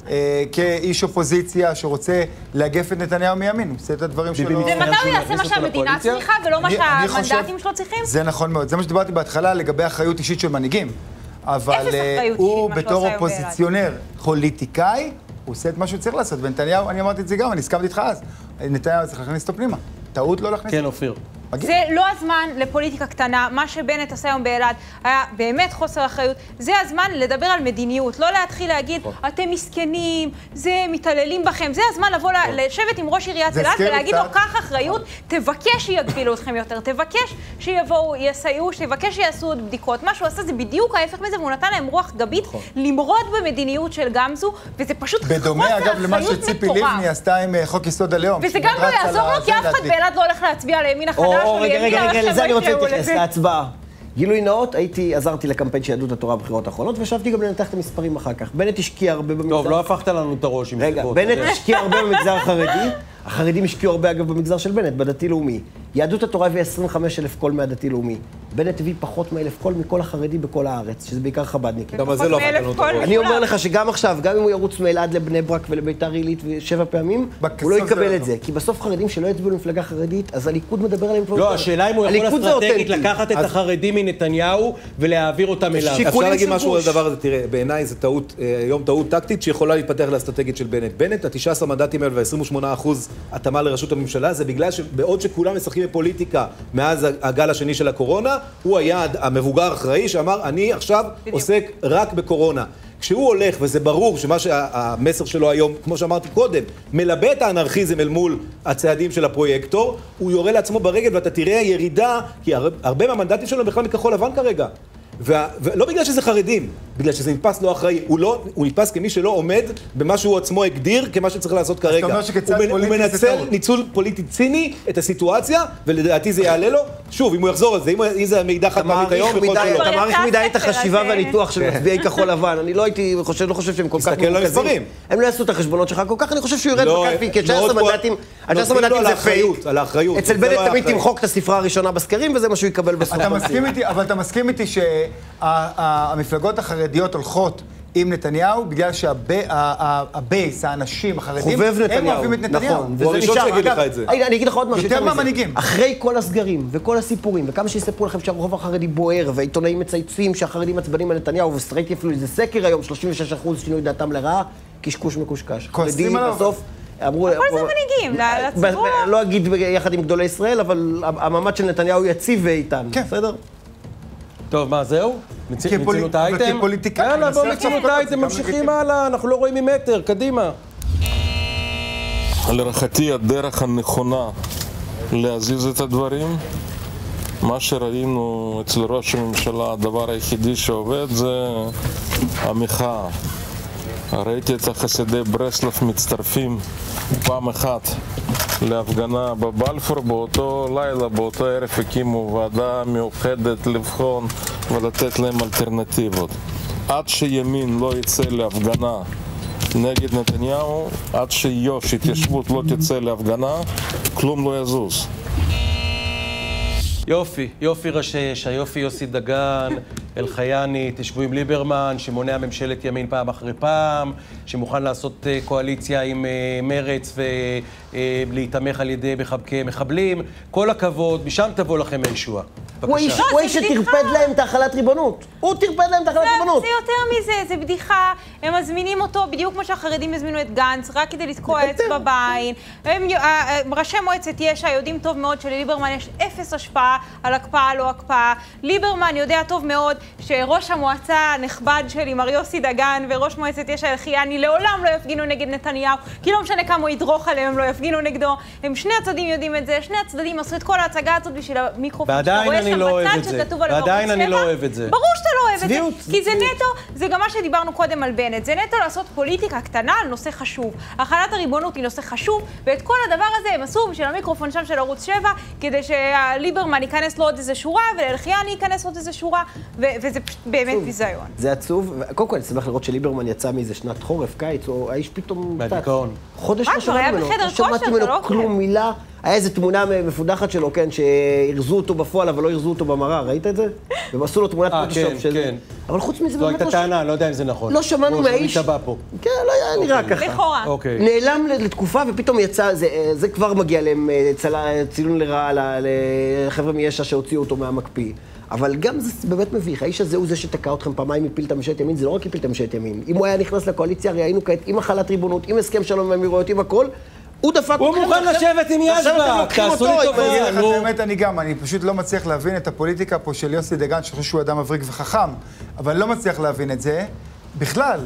כאיש אופוזיציה שרוצה לאגף את נתניהו מימין, הוא עושה את הדברים שלו. ומתי הוא יעשה מה שהמדינה צריכה ולא מה שהמנדטים שלו צריכים? זה נכון מאוד, זה מה שדיברתי בהתחלה לגבי אחריות אישית של מנהיגים. אבל הוא בתור אופוזיציונר פוליטיקאי, הוא עושה את מה שהוא צריך לעשות. ונתניהו, אני אמרתי את זה גם, אני הסכמתי איתך אז, נתניהו צריך להכניס אותו פנימה. טעות לא להכניס. כן, אופיר. זה לא הזמן לפוליטיקה קטנה, מה שבנט עשה היום באלעד היה באמת חוסר אחריות. זה הזמן לדבר על מדיניות, לא להתחיל להגיד, אתם מסכנים, זה מתעללים בכם. זה הזמן לבוא לשבת עם ראש עיריית אלעד ולהגיד לו, קח אחריות, תבקש שיגבילו אתכם יותר, תבקש שיבואו, יסייעו, תבקש שיעשו עוד בדיקות. מה שהוא עשה זה בדיוק ההפך מזה, והוא נתן להם רוח גבית למרוד במדיניות של גמזו, וזה פשוט חוסר אחריות מטורף. בדומה, אגב, למה שציפי לבני עשתה עם חוק יסוד הלאום. וזה גם לא יעזור לו, כי אף אחד באלעד לא הולך להצביע לימין החדש. רגע, לזה אני רוצה להתייחס להצבעה. גילוי נאות, עזרתי לקמפיין של יהדות התורה בבחירות האחרונות, וישבתי גם לנתח את המספרים אחר כך. בנט השקיע הרבה במגזר... טוב, לא הפכת לנו את הראש עם רגע, בנט השקיע הרבה במגזר החרדי, החרדים השקיעו הרבה אגב במגזר של בנט, בדתי-לאומי. יהדות התורה הביא 25,000 קול מהדתי-לאומי. בנט הביא פחות מ1,000 קול מכל החרדי בכל הארץ, שזה בעיקר חב"דניקים. גם זה לא הפכת לנו את הראש. אני אומר לך שגם עכשיו, גם אם הוא ירוץ מאלעד לבני ברק ולביתר עילית 7 פעמים, הוא לא יקבל את זה. כי בסוף חרדים שלא יצביעו למפלגה חרדית, אז הליכוד מדבר עליהם כבר... לא, השאלה אם הוא יכול אסטרטגית לקחת את החרדים מנתניהו ולהעביר אותם אליו. אפשר להגיד משהו על הדבר הזה, תראה, בעיניי זה טעות, היום טעות טקטית שיכולה להתפתח לאסטרטגית של בנט. בנט, ה-19 מנדטים האלה ו-28% התאמה לראשות הממשלה, זה בגלל שבעוד שכולם משחקים בפוליטיקה מאז הגל השני של הקורונה, הוא היה המבוגר האחראי שאמר, אני עכשיו עוסק רק בקורונה. כשהוא הולך, וזה ברור שמה שהמסר שלו היום, כמו שאמרתי קודם, מלבה את האנרכיזם אל מול הצעדים של הפרויקטור, הוא יורה לעצמו ברגל ואתה תראה ירידה, כי הרבה מהמנדטים שלו בכלל מכחול לבן כרגע. ולא בגלל שזה חרדים, בגלל שזה נתפס לא אחראי. הוא נתפס כמי שלא עומד במה שהוא עצמו הגדיר כמה שצריך לעשות כרגע. הוא מנצל ניצול פוליטי ציני את הסיטואציה, ולדעתי זה יעלה לו. שוב, אם הוא יחזור על זה, אם זה מידע חד פעמית היום, אתה מעריך מדי את החשיבה והניתוח של מצביעי כחול לבן. אני לא חושב שהם כל כך מורכזים. הם לא יעשו את החשבונות שלך כל כך, אני חושב שהוא ירד בקלפי, כי 19 מנדטים זה פייק. אצל בנט תמיד תמחוק את הספרה הראשונה בסקרים, וזה מה שהוא יקבל בסוף. אבל אתה מסכים איתי שהמפלגות החרדיות הולכות עם נתניהו, בגלל שהבייס, האנשים החרדים, הם אוהבים את נתניהו. הוא הראשון שיגיד לך את זה. אני אגיד לך עוד משהו. יותר מהמנהיגים. אחרי כל הסגרים וכל הסיפורים, וכמה שיספרו לכם שהרוב החרדי בוער, והעיתונאים מצייצים שהחרדים מצבנים על נתניהו, וסטרייטי אפילו איזה סקר היום, 36% שינוי דעתם לרעה, קשקוש מקושקש. כועסים עליו. בסוף אמרו... הכל זה מנהיגים, לציבור. לא אגיד יחד עם גדולי ישראל, אבל המעמד של נתניהו יציב ואיתן. בסדר? טוב, מה, זהו? מצינו את האייטם? יאללה, בואו מצינו את האייטם, ממשיכים הלאה, אנחנו לא רואים ממטר, קדימה. להערכתי הדרך הנכונה להזיז את הדברים, מה שראינו אצל ראש הממשלה, הדבר היחידי שעובד זה המחאה. ראיתי את חסידי ברסלב מצטרפים פעם אחת להפגנה בבלפור, באותו לילה, באותו ערב הקימו ועדה מיוחדת לבחון ולתת להם אלטרנטיבות. עד שימין לא יצא להפגנה נגד נתניהו, עד שיו"ש התיישבות לא תצא להפגנה, כלום לא יזוז. יופי רשש, היופי יוסי דגן, אלחייני, תשבו עם ליברמן, שמונע ממשלת ימין פעם אחרי פעם, שמוכן לעשות קואליציה עם מרץ ולהתמך על ידי מחבלים. כל הכבוד, משם תבוא לכם הישועה. הוא איש שתרפד להם את החלת ריבונות. הוא תרפד להם את החלת ריבונות. זה יותר מזה, זה בדיחה. הם מזמינים אותו בדיוק כמו שהחרדים הזמינו את גנץ, רק כדי לתקוע אצבע בעין. ראשי מועצת יש"ע יודעים טוב מאוד שלליברמן יש אפס השפעה על הקפאה, לא הקפאה. ליברמן יודע טוב מאוד שראש המועצה הנכבד שלי, מר יוסי דגן, וראש מועצת יש"ע אלחייני לעולם לא יפגינו נגד נתניהו, כי לא משנה כמה הוא ידרוך עליהם, הם לא יפגינו נגדו. הם שני הצדדים יודעים את זה, שני הצדדים עשו את כל ההצגה הזאת בשביל המיקרופון. אני לא אוהב את זה. ועדיין אני לא אוהב את זה. ברור שאתה לא אוהב את זה, כי זה נטו, זה גם מה שדיברנו קודם על בנט, זה נטו לעשות פוליטיקה קטנה על נושא חשוב. החלת הריבונות היא נושא חשוב, ואת כל הדבר הזה הם עשו בשביל המיקרופון שם של ערוץ 7, כדי שליברמן ייכנס לו עוד איזה שורה, ולאלחייני ייכנס עוד איזה שורה, וזה באמת ביזיון. זה עצוב, קודם כל אני שמח לראות שליברמן יצא מאיזה שנת חורף, קיץ, או האיש פתאום... מהדיכאון. חודש לא שמעתי ממנו, לא שמעתי ממנו כלום מילה. היה איזו תמונה מפודחת שלו, כן, שהרזו אותו בפועל, אבל לא הרזו אותו במראה, ראית את זה? והם עשו לו תמונת פוטושופ של זה. אבל חוץ מזה... זו הייתה טענה, לא יודע אם זה נכון. לא שמענו מהאיש... כן, לא היה נראה ככה. לכאורה. נעלם לתקופה, ופתאום יצא, זה כבר מגיע להם צילון לרעה לחבר'ה מיש"ע שהוציאו אותו מהמקפיא. אבל גם זה באמת מביך, האיש הזה הוא זה שתקע אתכם פעמיים מפיל את ממשלת ימין, זה לא רק מפיל את ממשלת ימין. אם הוא היה נכנס לקואליציה, הרי היינו כעת עם החלת ריבונות, עם הסכם שלום והאמירויות, עם הכל, הוא דפק... הוא מוכן לשבת עם ישבק, תעשו לי טובה. באמת אני פשוט לא מצליח להבין את הפוליטיקה פה של יוסי דגן, שחושב שהוא אדם מבריק וחכם, אבל אני לא מצליח להבין את זה. בכלל,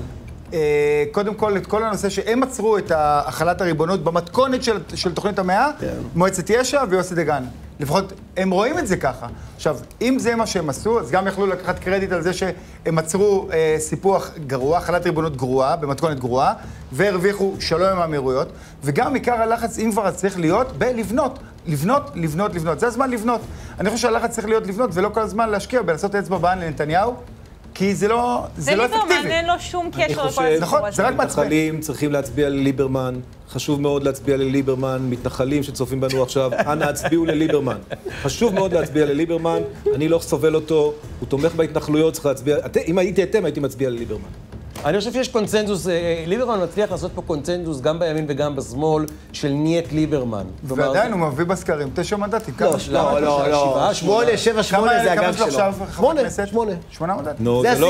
קודם כל, את כל הנושא שהם עצרו את החלת הריבונות במתכונת של תוכנית המאה, מועצת יש"ע ויוסי דגן. לפחות הם רואים את זה ככה. עכשיו, אם זה מה שהם עשו, אז גם יכלו לקחת קרדיט על זה שהם עצרו סיפוח גרוע, חלת ריבונות גרועה, במתכונת גרועה, והרוויחו שלום עם האמירויות, וגם עיקר הלחץ, אם כבר צריך להיות, בלבנות. לבנות. זה הזמן לבנות. אני חושב שהלחץ צריך להיות לבנות, ולא כל הזמן להשקיע בלעשות אצבע בעין לנתניהו, כי זה לא אפקטיבי. זה ליברמן, אין לו שום קשר לכל הסיפור הזה. נכון, זה רק מעצבן. מתנחלים צריכים להצביע לליברמן, חשוב מאוד להצביע לליברמן, מתנחלים שצופים בנו עכשיו, אנא הצביעו לליברמן. חשוב מאוד להצביע לליברמן, אני לא סובל אותו, הוא תומך בהתנחלויות, צריך להצביע, אם הייתי אתם, הייתי מצביע לליברמן. אני חושב שיש קונצנזוס, ליברמן מצליח לעשות פה קונצנזוס גם בימין וגם בשמאל של ניית ליברמן. ועדיין הוא מביא בסקרים 9 מנדטים. לא, 7-8 זה הגב שלו. 8. 8 מנדטים. נו, זה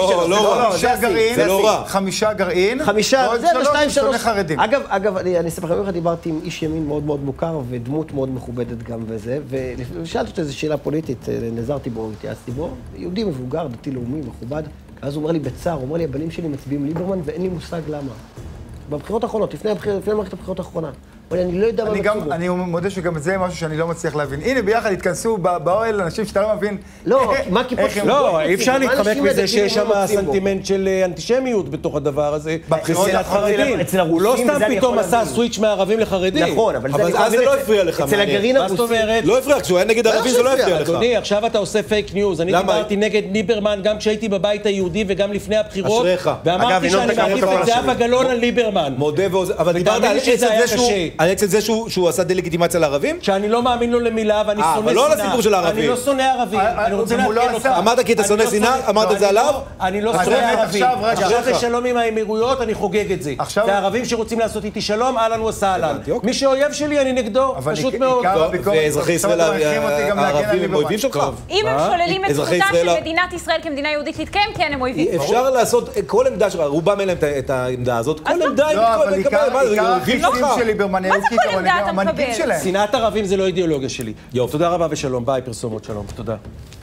לא רע. 5 גרעין, 5, ועוד 3 חרדים. אגב, אני אספר לכם, דיברתי עם איש ימין מאוד מאוד מוכר ודמות מאוד מכובדת גם וזה, ושאלתי אותו איזו שאלה פוליטית, נעזרתי בו, התייעצתי בו, יהודי מבוגר, דתי לאומי, מכובד. אז הוא אומר לי בצער, הוא אומר לי, הבנים שלי מצביעים ליברמן ואין לי מושג למה. בבחירות האחרונות, לפני מערכת הבחירות האחרונה. אני לא יודע מה מצובו. אני מודה שגם זה משהו שאני לא מצליח להבין. הנה, ביחד התכנסו באוהל אנשים שאתה לא מבין. לא, מה כיפות? לא, אי אפשר להתחמק מזה שיש שם סנטימנט של אנטישמיות בתוך הדבר הזה. בבחירות חרדים. הוא לא סתם פתאום עשה סוויץ' מהערבים לחרדים. נכון, אבל אז זה לא הפריע לך. אצל הגרעין הרוסי. מה זאת אומרת? לא הפריע, כשהוא היה נגד ערבים זה לא הפריע לך. אדוני, עכשיו אתה עושה פייק ניוז. אני דיברתי נגד ליברמן גם כשהייתי בבית היהודי וגם לפני הבחירות. ואמרתי שאני מעדיף את זהבה גלאון על ליברמן. מודה ועוזב. אבל דיברת על עצם זה שהוא עשה דה-לגיטימציה לערבים? שאני לא מאמין לו למילה ואני שונא שנאה. אבל לא על הסיפור של הערבים. אני לא שונא ערבים. אני רוצה לעדכן אותך. אמרת כי אתה שונא שנאה? אמרת את זה עליו? אני לא שונא ערבים. עכשיו זה שלום עם האמירויות, אני חוגג את זה. זה הערבים שרוצים לעשות איתי שלום, אהלן וסהלן. מי שאויב שלי, אני נגדו. פשוט מאוד. ואזרחי ישראל הערבים הם אויבים שלך? אם הם שוללים את זכותה של מדינת ישראל כמדינה יהודית להתקיים, כן, הם אויבים. אפשר לעשות כל עמדה שלך, רובם אין להם את העמדה הזאת. כל עמדה היא מקבל. עיקר החיפושים של ליברמן היו המנהיגים שלהם. שנאת ערבים זה לא אידיאולוגיה שלי. תודה רבה ושלום. ביי, פרסומות, שלום. תודה.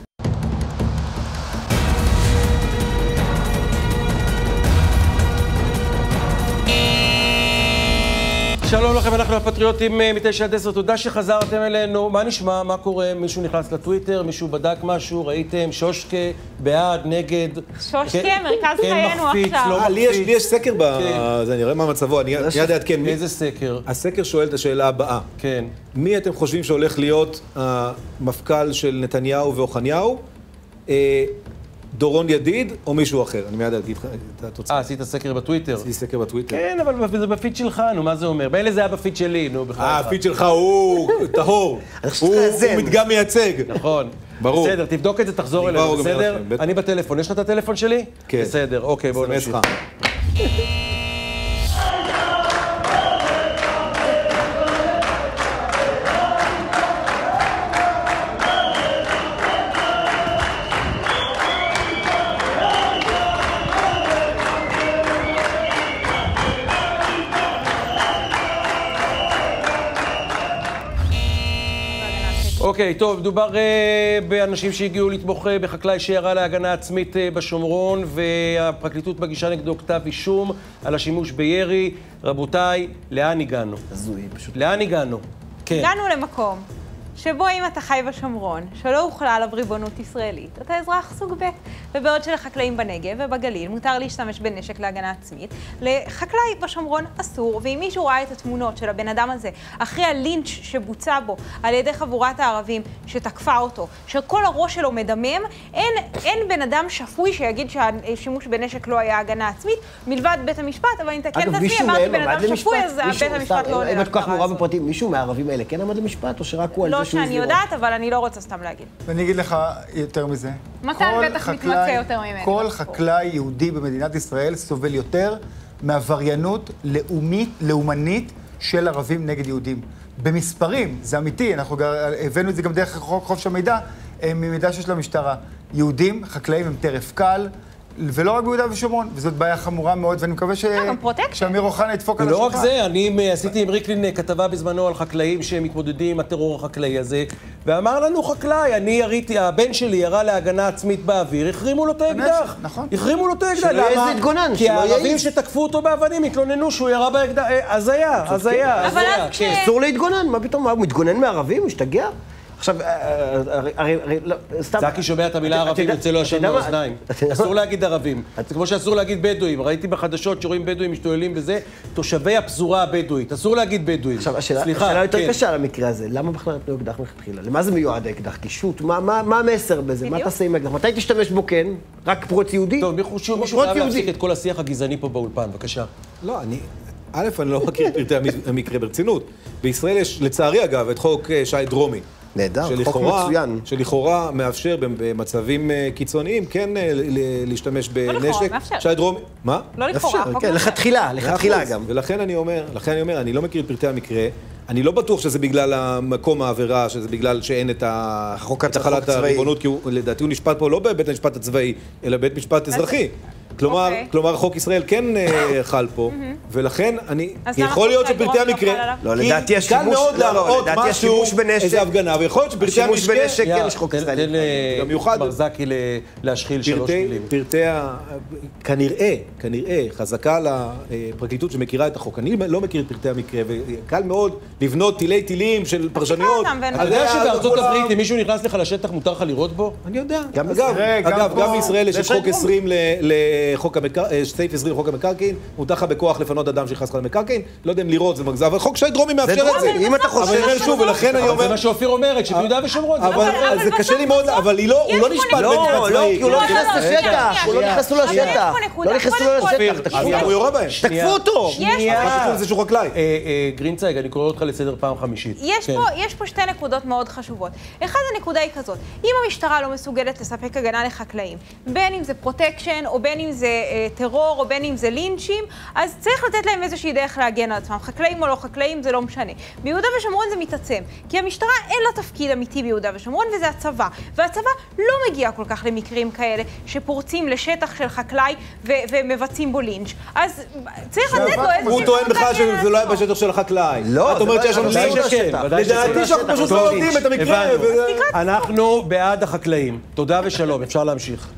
שלום לכם, אנחנו הפטריוטים מ-9 עד 10, תודה שחזרתם אלינו. מה נשמע? מה קורה? מישהו נכנס לטוויטר? מישהו בדק משהו? ראיתם? שושקה, בעד, נגד? שושקה, מרכז חיינו עכשיו. לי יש סקר בזה, נראה מה מצבו, אני יד יעדכן. איזה סקר? הסקר שואל את השאלה הבאה. כן. מי אתם חושבים שהולך להיות המפכ"ל של נתניהו ואוחניהו? דורון ידיד או מישהו אחר? אני מיד אגיד את התוצאה. עשית סקר בטוויטר? עשיתי סקר בטוויטר. כן, אבל זה בפיד שלך, נו, מה זה אומר? באלה זה היה בפיד שלי, נו, בכלל. הפיד שלך הוא טהור. הוא מדגם מייצג. נכון. ברור. בסדר, תבדוק את זה, תחזור אלינו, בסדר? אני בטלפון. יש לך את הטלפון שלי? כן. בסדר, אוקיי, בואו נמשיך. אוקיי, טוב, מדובר באנשים שהגיעו לתמוך בחקלאי שירה להגנה עצמית בשומרון, והפרקליטות מגישה נגדו כתב אישום על השימוש בירי. רבותיי, לאן הגענו? הזוי, פשוט. לאן הגענו? כן. הגענו למקום שבו אם אתה חי בשומרון, שלא הוחלה עליו ריבונות ישראלית, אתה אזרח סוג ב', ובעוד שלחקלאים בנגב ובגליל מותר להשתמש בנשק להגנה עצמית, לחקלאי בשומרון אסור, ואם מישהו ראה את התמונות של הבן אדם הזה, אחרי הלינץ' שבוצע בו על ידי חבורת הערבים שתקפה אותו, שכל הראש שלו מדמם, אין בן אדם שפוי שיגיד שהשימוש בנשק לא היה הגנה עצמית, מלבד בית המשפט, אבל אני אתקן את עצמי, אמרתי בן אדם שפוי, אז בית המשפט לא עולה להגדרה הזאת. מישהו מהערבים האלה כן עמד למשפט, או שרק הוא על זה שאני יודעת, אבל אני לא רוצה סתם להגיד. ואני אגיד לך יותר מזה. מתן בטח מתמצא יותר ממני. כל חקלאי יהודי במדינת ישראל סובל יותר מעבריינות לאומנית של ערבים נגד יהודים. במספרים, זה אמיתי, אנחנו הבאנו את זה גם דרך חוק חופש המידע, ממידע שיש למשטרה. יהודים, חקלאים הם טרף קל, ולא רק ביהודה ושומרון, וזאת בעיה חמורה מאוד, ואני מקווה שאמיר אוחנה ידפוק על השולחן. לא רק זה, אני עשיתי עם ריקלין כתבה בזמנו על חקלאים שמתמודדים עם הטרור החקלאי הזה, ואמר לנו חקלאי, אני יריתי, הבן שלי ירה להגנה עצמית באוויר, החרימו לו את האקדח. נכון. החרימו לו את האקדח. שלא יהיה להתגונן, כי הערבים שתקפו אותו באבנים התלוננו שהוא ירה באקדח. אז היה. אסור להתגונן, מה פתאום? הוא מתגונן מערבים? הוא השתגע? עכשיו, סתם... זקי שומע את המילה ערבים, יוצא לו השם מהאוזניים. אסור להגיד ערבים. זה כמו שאסור להגיד בדואים. ראיתי בחדשות שרואים בדואים משתוללים בזה, תושבי הפזורה הבדואית. אסור להגיד בדואים. עכשיו, השאלה יותר קשה למקרה הזה. למה בכלל נתנו אקדח מלכתחילה? למה זה מיועד האקדח? קישוט? מה המסר בזה? מה תעשה עם אקדח? מתי תשתמש בו כן? רק פרוץ יהודי? טוב, מישהו חייב להפסיק את כל השיח הגזעני פה באולפן. בבקשה. לא, אני לא מכיר את פרטי המקרה ברצינות. בישראל יש, לצערי אגב, את חוק שי דרומי. נהדר, חוק מצוין. שלכאורה מאפשר במצבים קיצוניים כן להשתמש בנשק. שי דרומי, מה? לא לכאורה, חוק כן, לכתחילה גם. ולכן אני אומר, אני לא מכיר את פרטי המקרה. אני לא בטוח שזה בגלל המקום העבירה, שזה בגלל שאין את החלת הריבונות, כי לדעתי הוא נשפט פה לא בבית המשפט הצבאי, אלא בבית משפט אזרחי. כלומר, חוק ישראל כן חל פה, ולכן יכול להיות שפרטי המקרה... לא, לדעתי קל מאוד להראות משהו, איזה הפגנה, ויכול להיות שפרטי השימוש בנשק כן יש חוק ישראלי. במיוחד מרזקי להשחיל 3 מילים. פרטי כנראה, חזקה לפרקליטות שמכירה את החוק. אני לא מכיר את פרטי המקרה, וקל מאוד לבנות טילים של פרשניות. אתה יודע שבארצות הברית, אם מישהו נכנס לך לשטח, מותר לך לראות בו? אני יודע. אגב, גם בישראל יש חוק 20 סעיף 20 לחוק המקרקעין, מותר לך בכוח לפנות אדם שנכנס לך למקרקעין, לא יודע אם לראות, זה מגזר, אבל חוק שי דרומי מאפשר את זה. אם אתה חושב... אבל שוב, ולכן אני אומר... זה מה שאופיר אומרת, שביהודה ושומרון. אבל זה קשה לי מאוד, אבל הוא לא נשפט במשפט צבאי. הוא לא נכנס לשטח, הוא לא נכנסו לשטח. לא נכנסו לשטח, הוא יורה בהם. תקפו אותו. זה שהוא חקלאי. גרינצייג, אני קורא אותך לסדר פעם חמישית. יש פה 2 נקודות מאוד חשובות. אחד הנקודה היא כזאת, אם המשטרה לא מסוגלת לספק הגנה לחקלאים, בין אם זה פרוטקשן, או בין אם זה טרור, או בין אם זה לינצ'ים, אז צריך לתת להם איזושהי דרך להגן על עצמם. חקלאים או לא חקלאים, זה לא משנה. ביהודה ושומרון זה מתעצם, כי המשטרה אין לה תפקיד אמיתי ביהודה ושומרון, וזה הצבא. והצבא לא מגיע כל כך למקרים כאלה, שפורצים לשטח של חקלאי ומבצעים בו לינץ'. אז צריך לתת לו איזושהי... הוא טוען בכלל שזה לא היה בשטח של החקלאי. לא, את אומרת שיש לנו שטח. לדעתי שאנחנו פשוט לא יודעים את המקרה. אנחנו בעד החקלאים. תודה ושלום, אפשר להמשיך.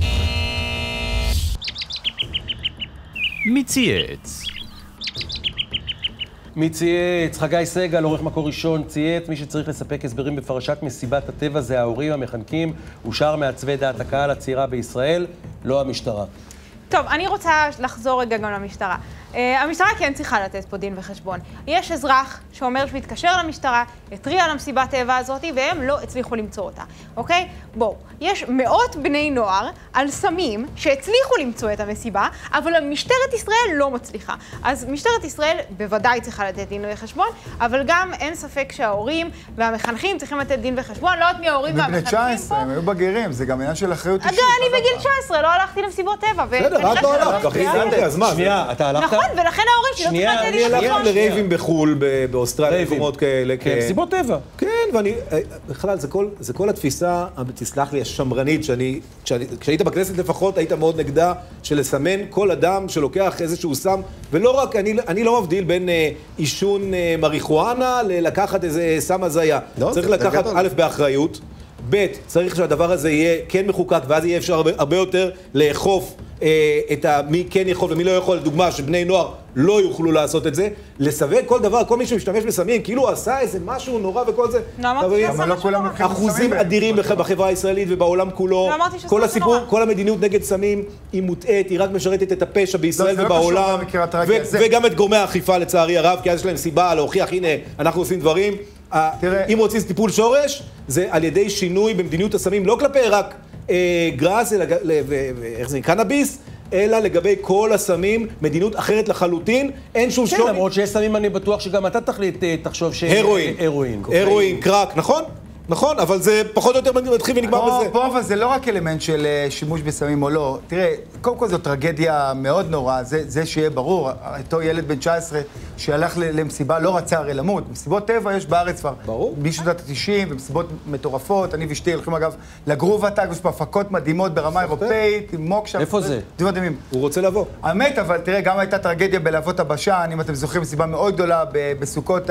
מי צייץ? חגי סגל, עורך מקור ראשון, צייץ. מי שצריך לספק הסברים בפרשת מסיבת הטבע זה ההורים המחנקים, ושאר מעצבי דעת הקהל הצעירה בישראל, לא המשטרה. טוב, אני רוצה לחזור רגע גם למשטרה. המשטרה כן צריכה לתת פה דין וחשבון. יש אזרח שאומר שהוא התקשר למשטרה, התריע על המסיבת טבע הזאת, והם לא הצליחו למצוא אותה, אוקיי? בואו, יש מאות בני נוער על סמים שהצליחו למצוא את המסיבה, אבל משטרת ישראל לא מצליחה. אז משטרת ישראל בוודאי צריכה לתת דין וחשבון, אבל גם אין ספק שההורים והמחנכים צריכים לתת דין וחשבון, לא עוד מההורים והמחנכים פה. בני 19, הם היו בגירים, זה גם עניין של אחריות אישית. אני בגיל 19, לא הלכתי למסיבות טבע. בסדר, את לא הלכת, אז מה? שנייה, אתה הלכת? נכון, ולכן ההורים שלא צריכים לתת דין וחשבון. אני הלכתי לרייבים בחול, באוסטרליה, במקומות כאלה. כן, מסיבות טבע. כן, ואני, בכלל, זה כל התפיסה, תסלח לי, השמרנית, כשהיית בכנסת לפחות, היית מאוד נגדה של לסמן כל אדם שלוקח איזשהו סם, ולא רק, אני לא מבדיל בין עישון מריחואנה ללקחת איזה סם הזיה. צריך לקחת א' באחריות, ב', צריך שהדבר הזה יהיה כן מחוקק, ואז יהיה אפשר הרבה יותר לאכוף את מי כן יכול ומי לא יכול, לדוגמה שבני נוער לא יוכלו לעשות את זה, לסווג כל דבר, כל מי שמשתמש בסמים, כאילו הוא עשה איזה משהו נורא וכל זה. אחוזים אדירים בחברה הישראלית ובעולם כולו. כל הסיפור, כל המדיניות נגד סמים היא מוטעת, היא רק משרתת את הפשע בישראל ובעולם, וגם את גורמי האכיפה לצערי הרב, כי אז יש להם סיבה להוכיח, הנה, אנחנו עושים דברים. אם רוצים טיפול שורש, זה על ידי שינוי במדיניות הסמים, לא כלפי רק גראס, איך זה, קנאביס, אלא לגבי כל הסמים, מדיניות אחרת לחלוטין, אין שום כן, למרות שיש סמים, אני בטוח שגם אתה תחשוב ש... הרואין, קרק, נכון? נכון, אבל זה פחות או יותר מתחיל ונגמר בזה. פה אבל זה לא רק אלמנט של שימוש בסמים או לא. תראה, קודם כל זו טרגדיה מאוד נורא, זה שיהיה ברור. אותו ילד בן 19 שהלך למסיבה לא רצה הרי למות. מסיבות טבע יש בארץ כבר. ברור. בשנות ה-90 ומסיבות מטורפות. אני ואשתי הולכים אגב לגרוב הטאג, יש פה הפקות מדהימות ברמה אירופאית, עם מוקשה. איפה זה? הוא רוצה לבוא. האמת, אבל תראה, גם הייתה טרגדיה בלהבות הבשן, אם אתם זוכרים, מסיבה מאוד גדולה בסוכות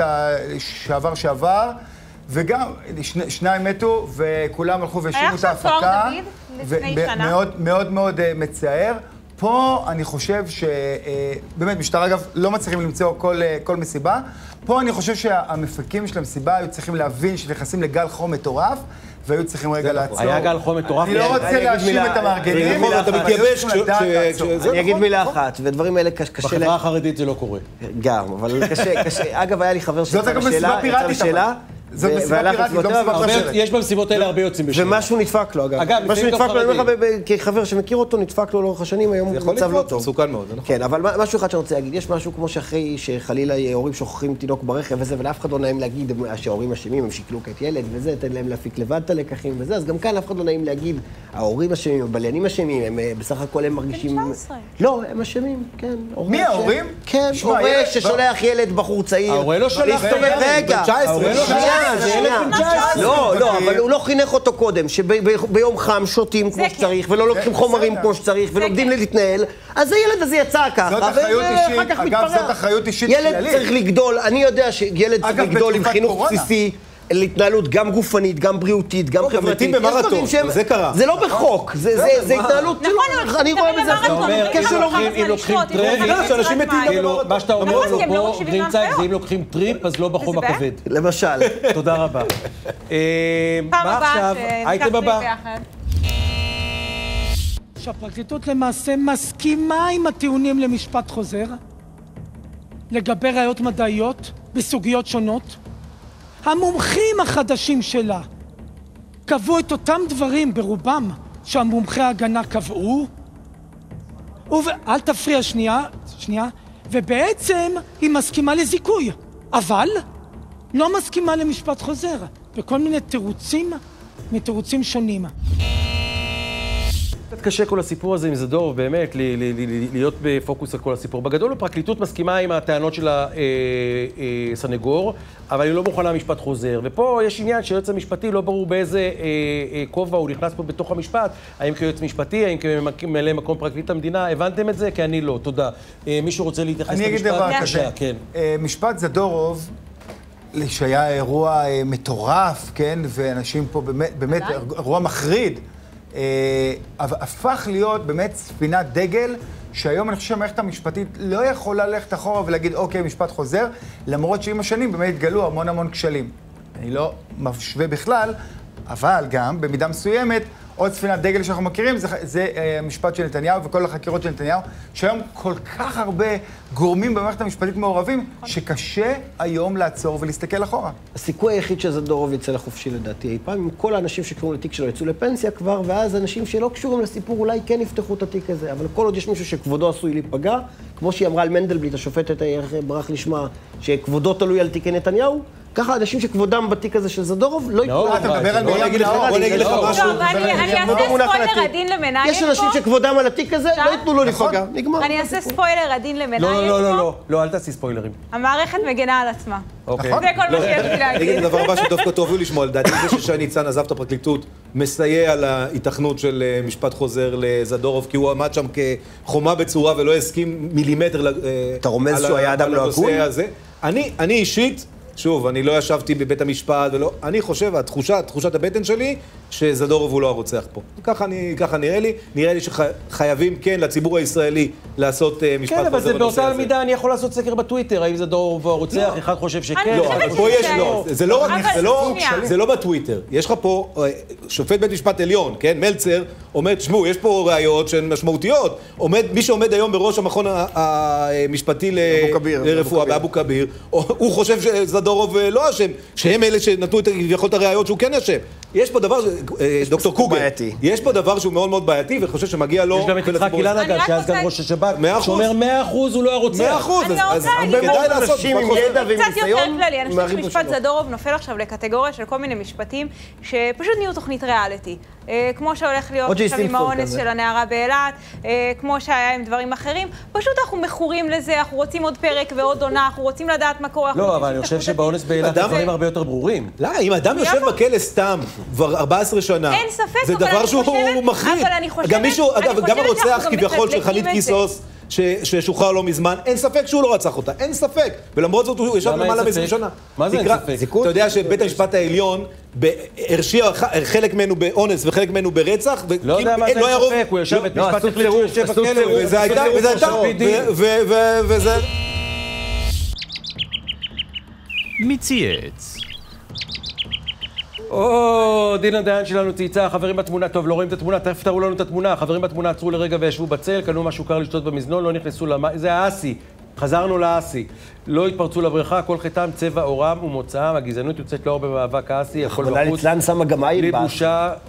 שעבר. וגם, 2 מתו, וכולם הלכו והשינו את ההפקה. היה עכשיו לפני שנה. מאוד מאוד מצער. פה אני חושב שבאמת, משטרה אגב לא מצליחים למצוא כל מסיבה. פה אני חושב שהמפקים של המסיבה היו צריכים להבין שנכנסים לגל חום מטורף, והיו צריכים רגע לעצור. היה גל חום מטורף. אני לא רוצה להאשים את המארגנים. אתה מתייבש אני אגיד מילה אחת, ודברים האלה קשה... בחברה החרדית זה לא קורה. גם, אבל קשה. אגב, היה לי חבר זאת אגב מסיבה פיראטית. זאת מסיבה פיראטית, לא מסיבה חשבת. יש במסיבות האלה הרבה יוצאים בשביל. ומשהו נדפק לו, אגב. משהו נדפק לו, אני אומר לך, כחבר שמכיר אותו, נדפק לו לאורך השנים, היום הוא מצב לא טוב. מסוכן מאוד, נכון. כן, אבל משהו אחד שאני רוצה להגיד, יש משהו כמו שאחרי שחלילה הורים שוכחים תינוק ברכב וזה, ולאף אחד לא נעים להגיד שההורים אשמים, הם שיקלו את ילד וזה, תן להם להפיק לבד את הלקחים וזה, אז גם כאן אף אחד לא נעים להגיד, ההורים אשמים, הבליינים אשמים, הם בסך הכל הם מרגישים... לא, הם אשמים, כן. מי ההורים? כן, הורה ששולח ילד בחור צעיר. ההורה לא שולח רגע, לא, אבל הוא לא חינך אותו קודם, שביום חם שותים כמו שצריך, ולא לוקחים חומרים כמו שצריך, ולומדים להתנהל, אז הילד הזה יצא ככה, ואחר כך מתפרע. אגב, זאת אחריות אישית כללית. ילד צריך לגדול, אני יודע שילד צריך לגדול עם חינוך בסיסי, להתנהלות גם גופנית, גם בריאותית, גם חברתית. מתים במרתון, זה קרה. זה לא בחוק, זה התנהלות שלו. אני רואה בזה אם לוקחים טריפ, שאנשים מתים במרתון. מה שאתה אומר לו פה, גרינצייג, זה אם לוקחים טריפ, אז לא בחום הכבד. למשל. תודה רבה. מה עכשיו? אייטם הבא. שהפרקליטות למעשה מסכימה עם הטיעונים למשפט חוזר לגבי ראיות מדעיות בסוגיות שונות. המומחים החדשים שלה קבעו את אותם דברים ברובם שהמומחי ההגנה קבעו, אל תפריע שנייה, ובעצם היא מסכימה לזיכוי, אבל לא מסכימה למשפט חוזר, וכל מיני תירוצים שונים. קצת קשה כל הסיפור הזה עם זדורוב, באמת, להיות בפוקוס על כל הסיפור. בגדול, הפרקליטות מסכימה עם הטענות של הסנגור, אבל היא לא מוכנה למשפט חוזר. ופה יש עניין שהיועץ המשפטי לא ברור באיזה כובע הוא נכנס פה בתוך המשפט, האם כיועץ משפטי, האם כממלא מקום פרקליט המדינה. הבנתם את זה? כי אני לא. תודה. מישהו רוצה להתייחס למשפט? אני אגיד דבר כזה. כן. משפט זדורוב, שהיה אירוע מטורף, כן, ואנשים פה באמת אירוע מחריד, הפך להיות באמת ספינת דגל, שהיום אני חושב שהמערכת המשפטית לא יכולה ללכת אחורה ולהגיד, אוקיי, משפט חוזר, למרות שעם השנים באמת התגלו המון כשלים. אני לא משווה בכלל, אבל גם, במידה מסוימת, עוד ספינת דגל שאנחנו מכירים, זה משפט של נתניהו וכל החקירות של נתניהו, שהיום כל כך הרבה גורמים במערכת המשפטית מעורבים, שקשה היום לעצור ולהסתכל אחורה. הסיכוי היחיד שזדורוב יצא לחופשי לדעתי אי פעם, עם כל האנשים שקשורים לתיק שלו יצאו לפנסיה כבר, ואז אנשים שלא קשורים לסיפור אולי כן יפתחו את התיק הזה, אבל כל עוד יש מישהו שכבודו עשוי להיפגע, כמו שהיא אמרה על מנדלבליט, השופטת ברח לשמה, שכבודו תלוי על תיקי נתניהו, ככה אנשים שכבודם בתיק הזה של זדורוב לא יקרו. אתה מדבר על מרים נאור? בוא נגיד לך משהו. אני אעשה ספוילר עדין למנהל. יש אנשים שכבודם על התיק הזה, לא ייתנו לו לפגע. נגמר. אני אעשה ספוילר עדין למנהל. לא, אל תעשי ספוילרים. המערכת מגנה על עצמה. זה כל מה שיש לי להגיד. אני אגיד את הדבר הבא שדווקא טוב לשמוע, לדעתי זה ששי ניצן עזב את הפרקליטות מסייע להיתכנות של משפט חוזר לזדורוב, כי הוא עמד שם כחומה בצורה ולא הסכים מילימטר אתה רומז שהוא היה אדם לא הגון? אני אישית, שוב, אני לא ישבתי בבית המשפט ולא, אני חושב, תחושת הבטן שלי, שזדורוב הוא לא הרוצח פה. ככה נראה לי שחייבים, כן, לציבור הישראלי לעשות משפט חוזר בנושא הזה. כן, אבל זה באותה מידה, אני יכול לעשות סקר בטוויטר, האם זדורוב הוא הרוצח, אחד חושב שכן. לא, אבל פה יש לא. זה לא בטוויטר. יש לך פה, שופט בית משפט עליון, כן, מלצר, אומר, תשמעו, יש פה ראיות שהן משמעותיות. מי שעומד היום בראש המכון המשפטי לרפואה באבו כביר, הוא חושב שזדורוב לא אשם, שהם אלה שנתנו את הראיות שהוא כן אשם. יש פה דבר, דוקטור קוגל, יש פה דבר שהוא מאוד מאוד בעייתי, וחושב שמגיע לו... יש גם את יצחק אילן אגב, שאז גם ראש השב"כ, שאומר 100% הוא לא הרוצח. 100%, אז כדאי לעשות קצת יותר כללי, אני חושבת שמשפט זדורוב נופל עכשיו לקטגוריה של כל מיני משפטים שפשוט נהיו תוכנית ריאליטי. כמו שהולך להיות עכשיו עם האונס של הנערה באילת, כמו שהיה עם דברים אחרים. פשוט אנחנו מכורים לזה, אנחנו רוצים עוד פרק ועוד עונה, אנחנו רוצים לדעת מה קורה. לא, אבל אני חושב שבאונס באילת דברים הרבה יותר ברורים. לא, אם אדם יושב בכלא סתם כבר 14 שנה, אין ספק, זה דבר שהוא מחריד. גם הרוצח כביכול של חנית כיסוס, ששוחרר לא מזמן, אין ספק שהוא לא רצח אותה, אין ספק. ולמרות זאת הוא ישב למעלה מ-20 שנה. מה זה אין ספק? אתה יודע שבית המשפט העליון הרשיע חלק ממנו באונס וחלק ממנו ברצח, לא יודע מה זה אין ספק, הוא ישב בית משפט החליט שהוא יושב בכלא, וזה הייתה, וזה... מי צייץ? דינה דיין שלנו צייצה, חברים בתמונה, טוב, לא רואים את התמונה, תכף תראו לנו את התמונה, חברים בתמונה עצרו לרגע וישבו בצל, קנו משהו קר לשתות במזנון, לא נכנסו למים, זה האסי, חזרנו לאסי, לא התפרצו לבריכה, כל חטאם, צבע עורם ומוצאם, הגזענות יוצאת לאור במאבק האסי, הכל בחוץ, ליצלן שמה גם עין בלי בושה,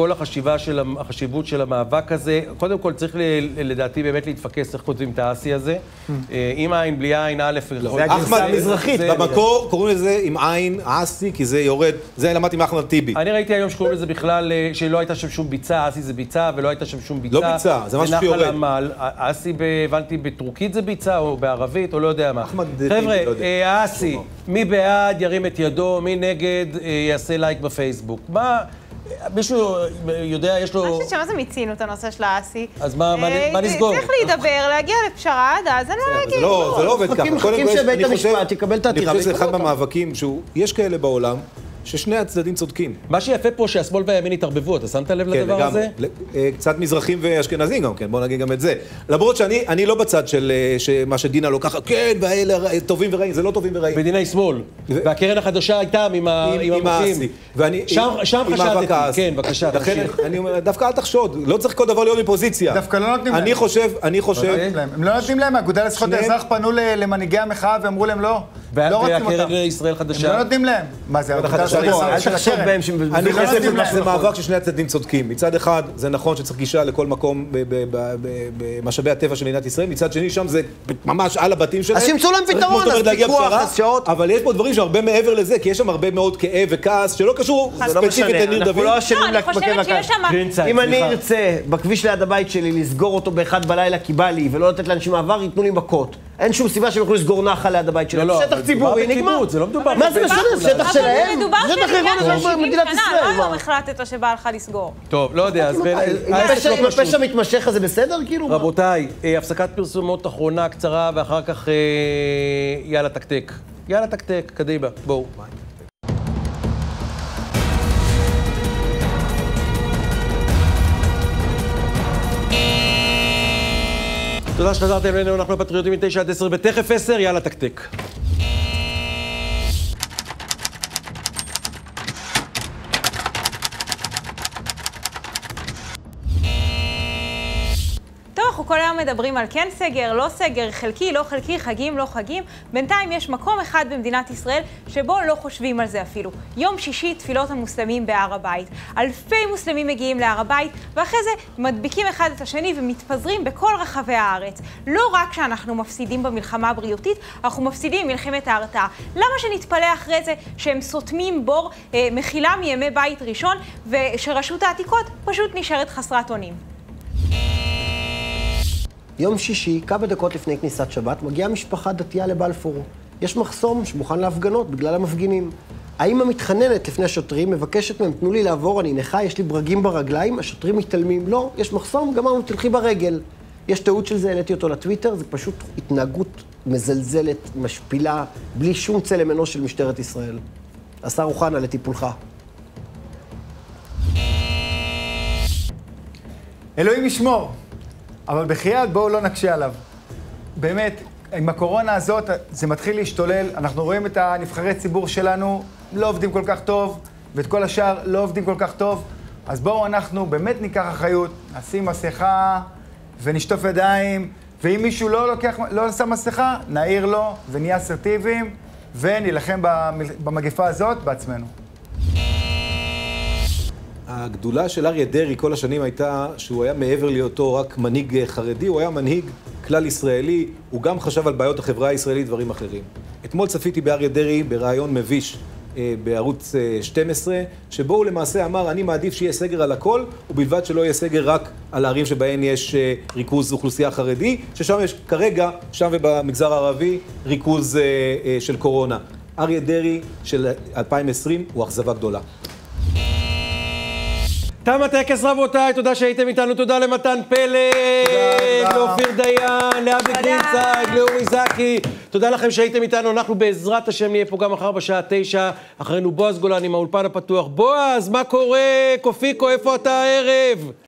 כל החשיבות של המאבק הזה. קודם כל צריך לדעתי באמת להתפקס איך כותבים את האסי הזה. עם עין, בלי עין, א', זה הגרסה המזרחית. במקור קוראים לזה עם עין, אסי, כי זה יורד, זה למדתי מאחמד טיבי. אני ראיתי היום שקוראים לזה בכלל, שלא הייתה שם שום ביצה, אסי זה ביצה, ולא הייתה שם שום ביצה. לא ביצה, זה משהו שיורד. אסי, הבנתי, בטורקית זה ביצה, או בערבית, או לא יודע מה. חבר'ה, האסי, מי בעד ירים את ידו, מי נגד יעשה לייק בפייסבוק. מה, מישהו יודע, יש לו... אני חושבת שמה זה מיצינו את הנושא של האסי. אז מה נסגור? צריך להידבר, להגיע לפשרה עד אז, אני לא אגיד. זה לא עובד ככה. מחכים שבית המשפט יקבל את העתירה. אני חושב שזה אחד מהמאבקים יש כאלה בעולם, ששני הצדדים צודקים. מה שיפה פה שהשמאל והימין התערבבו, אתה שמת לב לדבר הזה? קצת מזרחים ואשכנזים גם כן, בוא נגיד גם את זה. למרות שאני לא בצד של מה שדינה לא ככה, כן, והאלה טובים ורעים, זה לא טובים ורעים. ודינה היא שמאל, והקרן החדשה הייתה עם המוחים. שם חשדתי, כן, בבקשה, תמשיך. אני אומר, דווקא אל תחשוד, לא צריך כל דבר להיות מפוזיציה. דווקא לא נותנים להם. אני חושב... הם לא נותנים להם, האגודה לזכויות האזרח פנו למנהיגי המחאה ואמרו להם לא. לא רוצים אותם. והקרן לישראל חדשה. הם לא נותנים להם. מה זה, אל תחשוב בהם אני חושב שזה מאבק ששני הצדדים צודקים. מצד אחד, זה נכון שצריך גישה לכל מקום במשאבי הטבע של מדינת ישראל. מצד שני, שם זה ממש על הבתים שלהם. אז שימצאו להם פתרון, אז פיקוח, אז שעות. אבל יש פה דברים שהרבה מעבר לזה, כי יש שם הרבה מאוד כאב וכעס, שלא קשור ספציפית לניר דוד. אנחנו לא אשמים בכאב. אם אני ארצה בכביש ליד הבית שלי לסגור אותו באחד בלילה כי בא לי, ולא לתת לאנשים מעבר, ייתנו לי מכות. אין שום סיבה שהם יכולו לסגור נחל ליד הבית שלהם. שטח ציבורי, נגמר. זה לא מדובר. מה זה משנה? שטח שלהם? שטח מדינת ישראל. מה היום החלטת שבא לך לסגור? טוב, לא יודע, אז... אם הפשע מתמשך, אז זה בסדר? כאילו? רבותיי, הפסקת פרסומות אחרונה קצרה, ואחר כך יאללה תקתק. יאללה תקתק, קדימה, בואו. תודה שחזרתם אלינו, אנחנו הפטריוטים מ-9 עד 10 ותכף 10, יאללה תקתק. אנחנו כל היום מדברים על כן סגר, לא סגר, חלקי, לא חלקי, חגים, לא חגים. בינתיים יש מקום אחד במדינת ישראל שבו לא חושבים על זה אפילו. יום שישי, תפילות המוסלמים בהר הבית. אלפי מוסלמים מגיעים להר הבית, ואחרי זה מדביקים אחד את השני ומתפזרים בכל רחבי הארץ. לא רק שאנחנו מפסידים במלחמה הבריאותית, אנחנו מפסידים מלחמת ההרתעה. למה שנתפלא אחרי זה שהם סותמים בור מחילה מימי בית ראשון, ושרשות העתיקות פשוט נשארת חסרת אונים? יום שישי, כמה דקות לפני כניסת שבת, מגיעה משפחה דתייה לבלפור. יש מחסום שמוכן להפגנות בגלל המפגינים. האמא מתחננת לפני השוטרים, מבקשת מהם, תנו לי לעבור, אני נכה, יש לי ברגים ברגליים, השוטרים מתעלמים. לא, יש מחסום, גמרנו, תלכי ברגל. יש תיעוד של זה, העליתי אותו לטוויטר, זה פשוט התנהגות מזלזלת, משפילה, בלי שום צלם אנוש של משטרת ישראל. השר אוחנה, לטיפולך. אלוהים ישמור. אבל בחייאת בואו לא נקשה עליו. באמת, עם הקורונה הזאת זה מתחיל להשתולל, אנחנו רואים את הנבחרי ציבור שלנו לא עובדים כל כך טוב, ואת כל השאר לא עובדים כל כך טוב, אז בואו אנחנו באמת ניקח אחריות, נשים מסכה ונשטוף ידיים, ואם מישהו לא שם מסכה, נעיר לו ונהיה אסרטיביים, ונלחם במגפה הזאת בעצמנו. הגדולה של אריה דרעי כל השנים הייתה שהוא היה מעבר להיותו רק מנהיג חרדי, הוא היה מנהיג כלל ישראלי, הוא גם חשב על בעיות החברה הישראלית, דברים אחרים. אתמול צפיתי באריה דרעי ברעיון מביש בערוץ 12, שבו הוא למעשה אמר, אני מעדיף שיהיה סגר על הכל, ובלבד שלא יהיה סגר רק על הערים שבהן יש ריכוז אוכלוסייה חרדי, ששם יש כרגע, שם ובמגזר הערבי, ריכוז של קורונה. אריה דרעי של 2020 הוא אכזבה גדולה. תם הטקס רבותיי, תודה שהייתם איתנו, תודה למתן פלג, לאופיר דיין, לאבי גרינצייג, לאורי זקי, תודה לכם שהייתם איתנו, אנחנו בעזרת השם נהיה פה גם מחר בשעה 9, אחרינו בועז גולן עם האולפן הפתוח. בועז, מה קורה? קופיקו, איפה אתה הערב?